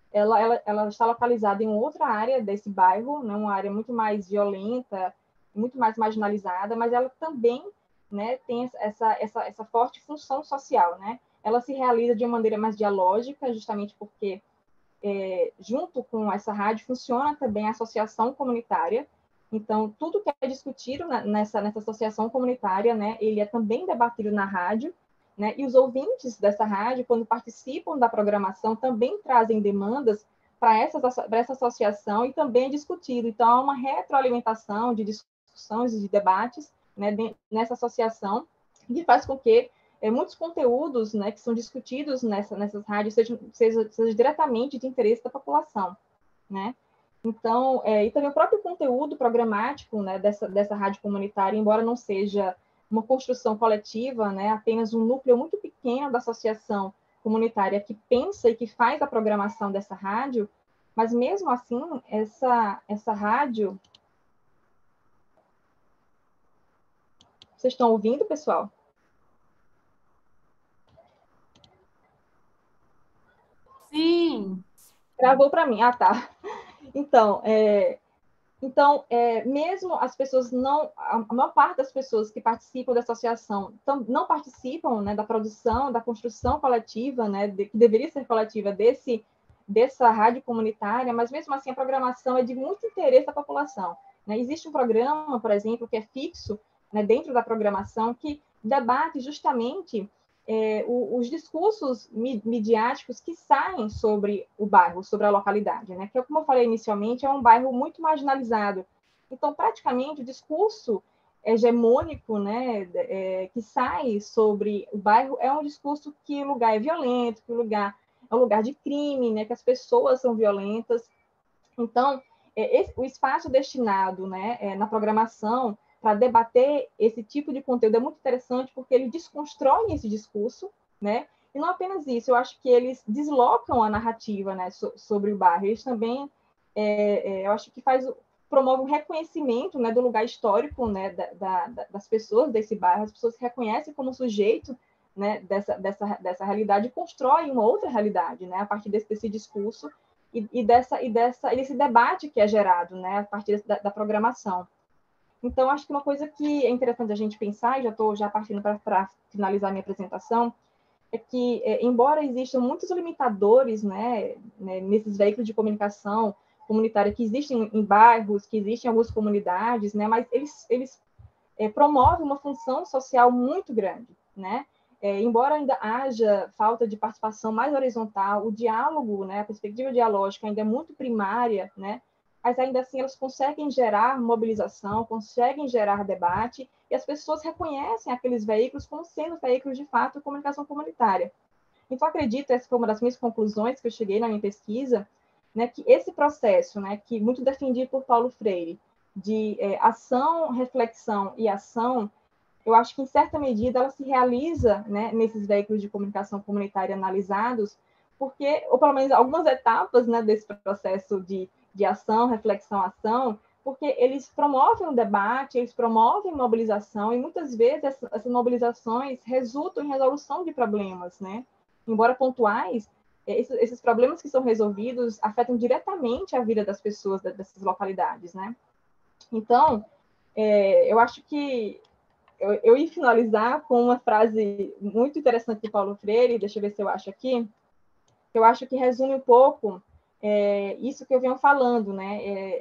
Speaker 3: Ela está localizada em outra área desse bairro, né, uma área muito mais violenta, muito mais marginalizada, mas ela também, né, tem essa forte função social, né? Ela se realiza de uma maneira mais dialógica, justamente porque, junto com essa rádio, funciona também a associação comunitária. Então, tudo que é discutido nessa associação comunitária, né, ele é também debatido na rádio, né? E os ouvintes dessa rádio, quando participam da programação, também trazem demandas para essa associação e também é discutido. Então, há uma retroalimentação de discussões e de debates, né, nessa associação, que faz com que muitos conteúdos, né, que são discutidos nessas rádios sejam diretamente de interesse da população, né? Então, e também o próprio conteúdo programático, né, dessa rádio comunitária, embora não seja uma construção coletiva, né, apenas um núcleo muito pequeno da associação comunitária que pensa e que faz a programação dessa rádio, mas mesmo assim, essa rádio... Vocês estão ouvindo, pessoal?
Speaker 4: Sim.
Speaker 3: Gravou para mim. Ah, tá. Então, mesmo as pessoas a maior parte das pessoas que participam da associação não participam, né, da produção, da construção coletiva, né, que deveria ser coletiva dessa rádio comunitária, mas mesmo assim a programação é de muito interesse da população, né? Existe um programa, por exemplo, que é fixo, né, dentro da programação, que debate justamente os discursos midiáticos que saem sobre o bairro, sobre a localidade, né? Que, como eu falei inicialmente, é um bairro muito marginalizado. Então, praticamente, o discurso hegemônico, né, que sai sobre o bairro é um discurso que o lugar é violento, que o lugar é um lugar de crime, né, que as pessoas são violentas. Então, o espaço destinado, né, na programação para debater esse tipo de conteúdo é muito interessante, porque ele desconstrói esse discurso, né? E não apenas isso, eu acho que eles deslocam a narrativa, né, sobre o bairro. Eles também, eu acho que promove um reconhecimento, né, do lugar histórico, né, das pessoas desse bairro. As pessoas se reconhecem como sujeito, né, dessa realidade, e constroem uma outra realidade, né, a partir desse discurso e desse debate que é gerado, né, a partir da programação. Então, acho que uma coisa que é interessante a gente pensar, e já estou partindo para finalizar minha apresentação, é que, embora existam muitos limitadores, né, nesses veículos de comunicação comunitária que existem em bairros, que existem em algumas comunidades, né, mas eles promovem uma função social muito grande, né? Embora ainda haja falta de participação mais horizontal, o diálogo, né, a perspectiva dialógica ainda é muito primária, né? Mas ainda assim elas conseguem gerar mobilização, conseguem gerar debate, e as pessoas reconhecem aqueles veículos como sendo veículos de fato de comunicação comunitária. Então, acredito, essa foi uma das minhas conclusões que eu cheguei na minha pesquisa, né, que esse processo, né, que muito defendido por Paulo Freire, de ação, reflexão e ação, eu acho que, em certa medida, ela se realiza, né, nesses veículos de comunicação comunitária analisados, porque, ou pelo menos algumas etapas, né, desse processo de ação, reflexão, ação, porque eles promovem o debate, eles promovem mobilização, e muitas vezes essas mobilizações resultam em resolução de problemas, né? Embora pontuais, esses problemas que são resolvidos afetam diretamente a vida das pessoas dessas localidades, né? Então, eu acho que eu ia finalizar com uma frase muito interessante de Paulo Freire, deixa eu ver se eu acho aqui, que eu acho que resume um pouco isso que eu venho falando, né?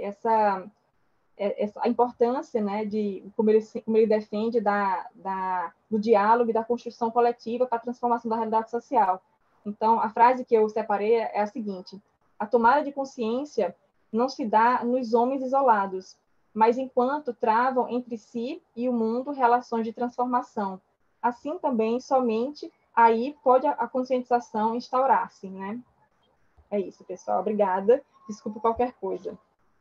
Speaker 3: A importância, né, como ele defende do diálogo e da construção coletiva para a transformação da realidade social. Então, a frase que eu separei é a seguinte: a tomada de consciência não se dá nos homens isolados, mas enquanto travam entre si e o mundo relações de transformação. Assim também, somente aí pode a conscientização instaurar-se, né? É isso, pessoal. Obrigada. Desculpe qualquer coisa.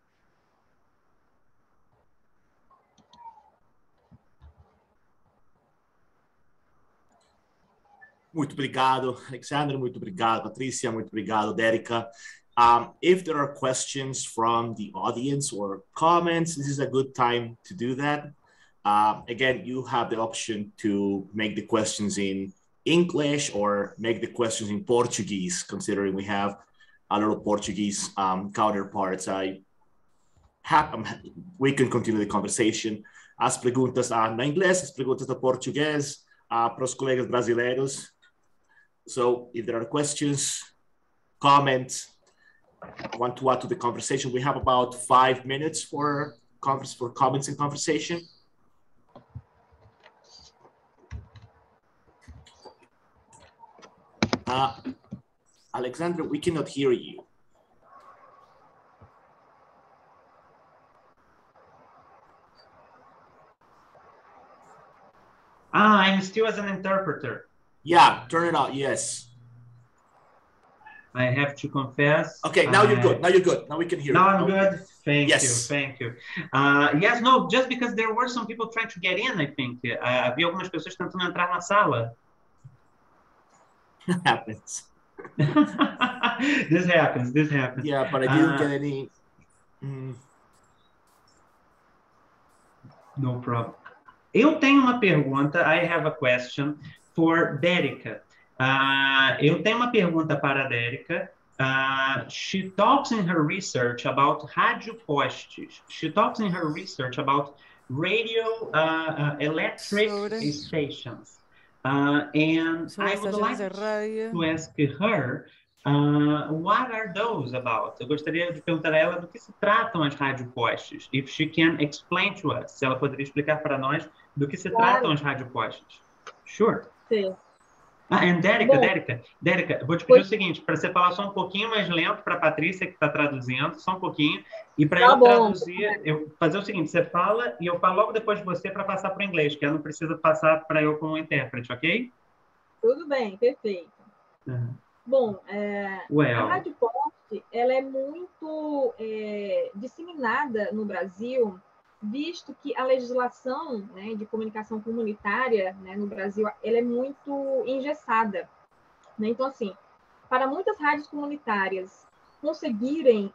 Speaker 1: Muito obrigado, Alexandre. Muito obrigado, Patrícia. Muito obrigado, Dérica. If there are questions from the audience or comments, this is a good time to do that. Again, you have the option to make the questions in English or make the questions in Portuguese, considering we have a lot of Portuguese counterparts. We can continue the conversation. As perguntas na inglês, as perguntas no português, para os colegas brasileiros. So if there are questions, comments, want to add to the conversation, we have about 5 minutes for comments and conversation. Alexandra, we cannot hear you.
Speaker 2: I'm still as an interpreter.
Speaker 1: Yeah, turn it on, yes.
Speaker 2: I have to confess.
Speaker 1: Okay, now you're good. Now you're good. Now we can hear you.
Speaker 2: Now I'm good. Thank
Speaker 1: yes.
Speaker 2: you. Thank you. Yes, no, just because there were some people trying to get in, I think. Havia algumas pessoas tentando entrar na sala.
Speaker 1: Happens.
Speaker 2: This happens.
Speaker 1: Yeah, but I didn't get any.
Speaker 2: No problem. Eu tenho uma pergunta. I have a question for Dérica. Eu tenho uma pergunta para a Dérica. She talks in her research about rádio postes. She talks in her research about radio electric stations. And I would like to ask her What are those about? Eu gostaria de perguntar a ela do que se tratam as radiopostes. If she can explain to us. Se ela poderia explicar para nós do que se tratam as radiopostes. Sure.
Speaker 3: Sim.
Speaker 2: And Dérica, vou te pedir o seguinte, para você falar só um pouquinho mais lento para a Patrícia, que está traduzindo, só um pouquinho, e para eu traduzir, eu fazer o seguinte, você fala e eu falo logo depois de você para passar para o inglês, que ela não precisa passar para eu como intérprete, ok?
Speaker 3: Tudo bem, perfeito. Bom, a radioposte, ela é muito disseminada no Brasil, visto que a legislação, né, de comunicação comunitária, né, no Brasil, ela é muito engessada, né? Então, assim, para muitas rádios comunitárias conseguirem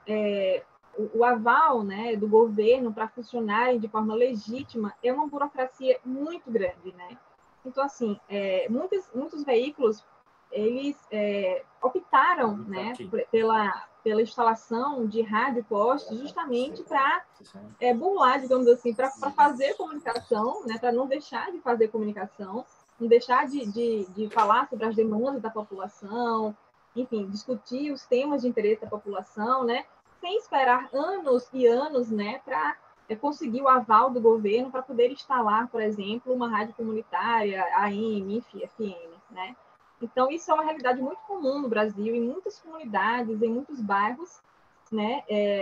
Speaker 3: o aval, né, do governo para funcionarem de forma legítima, é uma burocracia muito grande, né? Então, assim, muitos veículos, eles optaram, né, pela instalação de radiopostes justamente para burlar, digamos assim, para fazer comunicação, né, para não deixar de fazer comunicação, não deixar de falar sobre as demandas da população, enfim, discutir os temas de interesse da população, né, sem esperar anos e anos, né, para conseguir o aval do governo para poder instalar, por exemplo, uma rádio comunitária, AM, FM, né? Então, isso é uma realidade muito comum no Brasil, em muitas comunidades, em muitos bairros, né?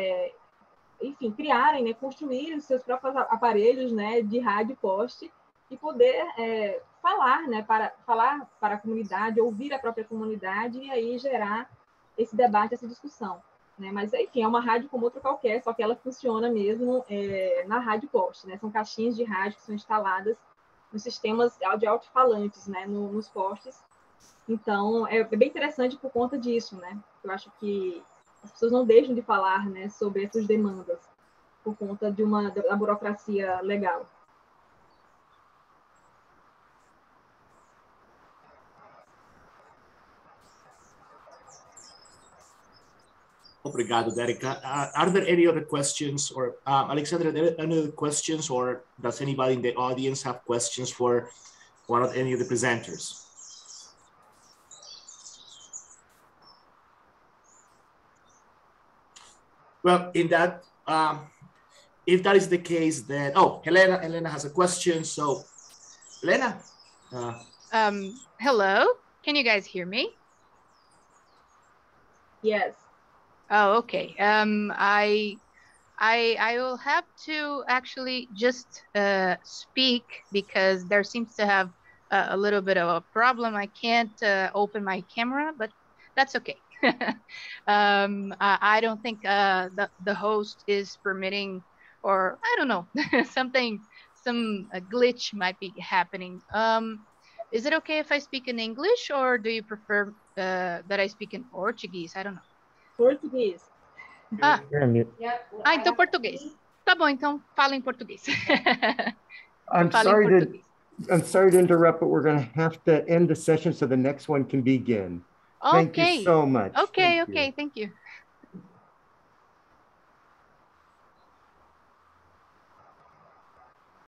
Speaker 3: Enfim, criarem, né? Construírem os seus próprios aparelhos, né? De rádio poste e poder falar, né? Falar para a comunidade, ouvir a própria comunidade e aí gerar esse debate, essa discussão, né? Mas, enfim, é uma rádio como outra qualquer, só que ela funciona mesmo na rádio poste, né? São caixinhas de rádio que são instaladas nos sistemas de alto-falantes, né? Nos postes. Então, é bem interessante por conta disso, né? Eu acho que as pessoas não deixam de falar, né, sobre essas demandas por conta da burocracia legal.
Speaker 1: Obrigado, Dérica. Are there any other questions, or Alexandra, any other questions, or does anybody in the audience have questions for any of the presenters? Well, in that, if that is the case, then Helena has a question. So, Helena.
Speaker 7: Hello. Can you guys hear me?
Speaker 3: Yes.
Speaker 7: Oh, okay. I will have to actually just speak because there seems to have a little bit of a problem. I can't open my camera, but that's okay. I don't think the host is permitting, or I don't know, some glitch might be happening. Is it okay if I speak in English, or do you prefer that I speak in Portuguese? I don't know.
Speaker 3: Português.
Speaker 7: Então português. Tá bom, então fala em português.
Speaker 6: I'm sorry to interrupt, but we're going to have to end the session so the next one can begin. Thank you so much.
Speaker 7: Okay, thank you.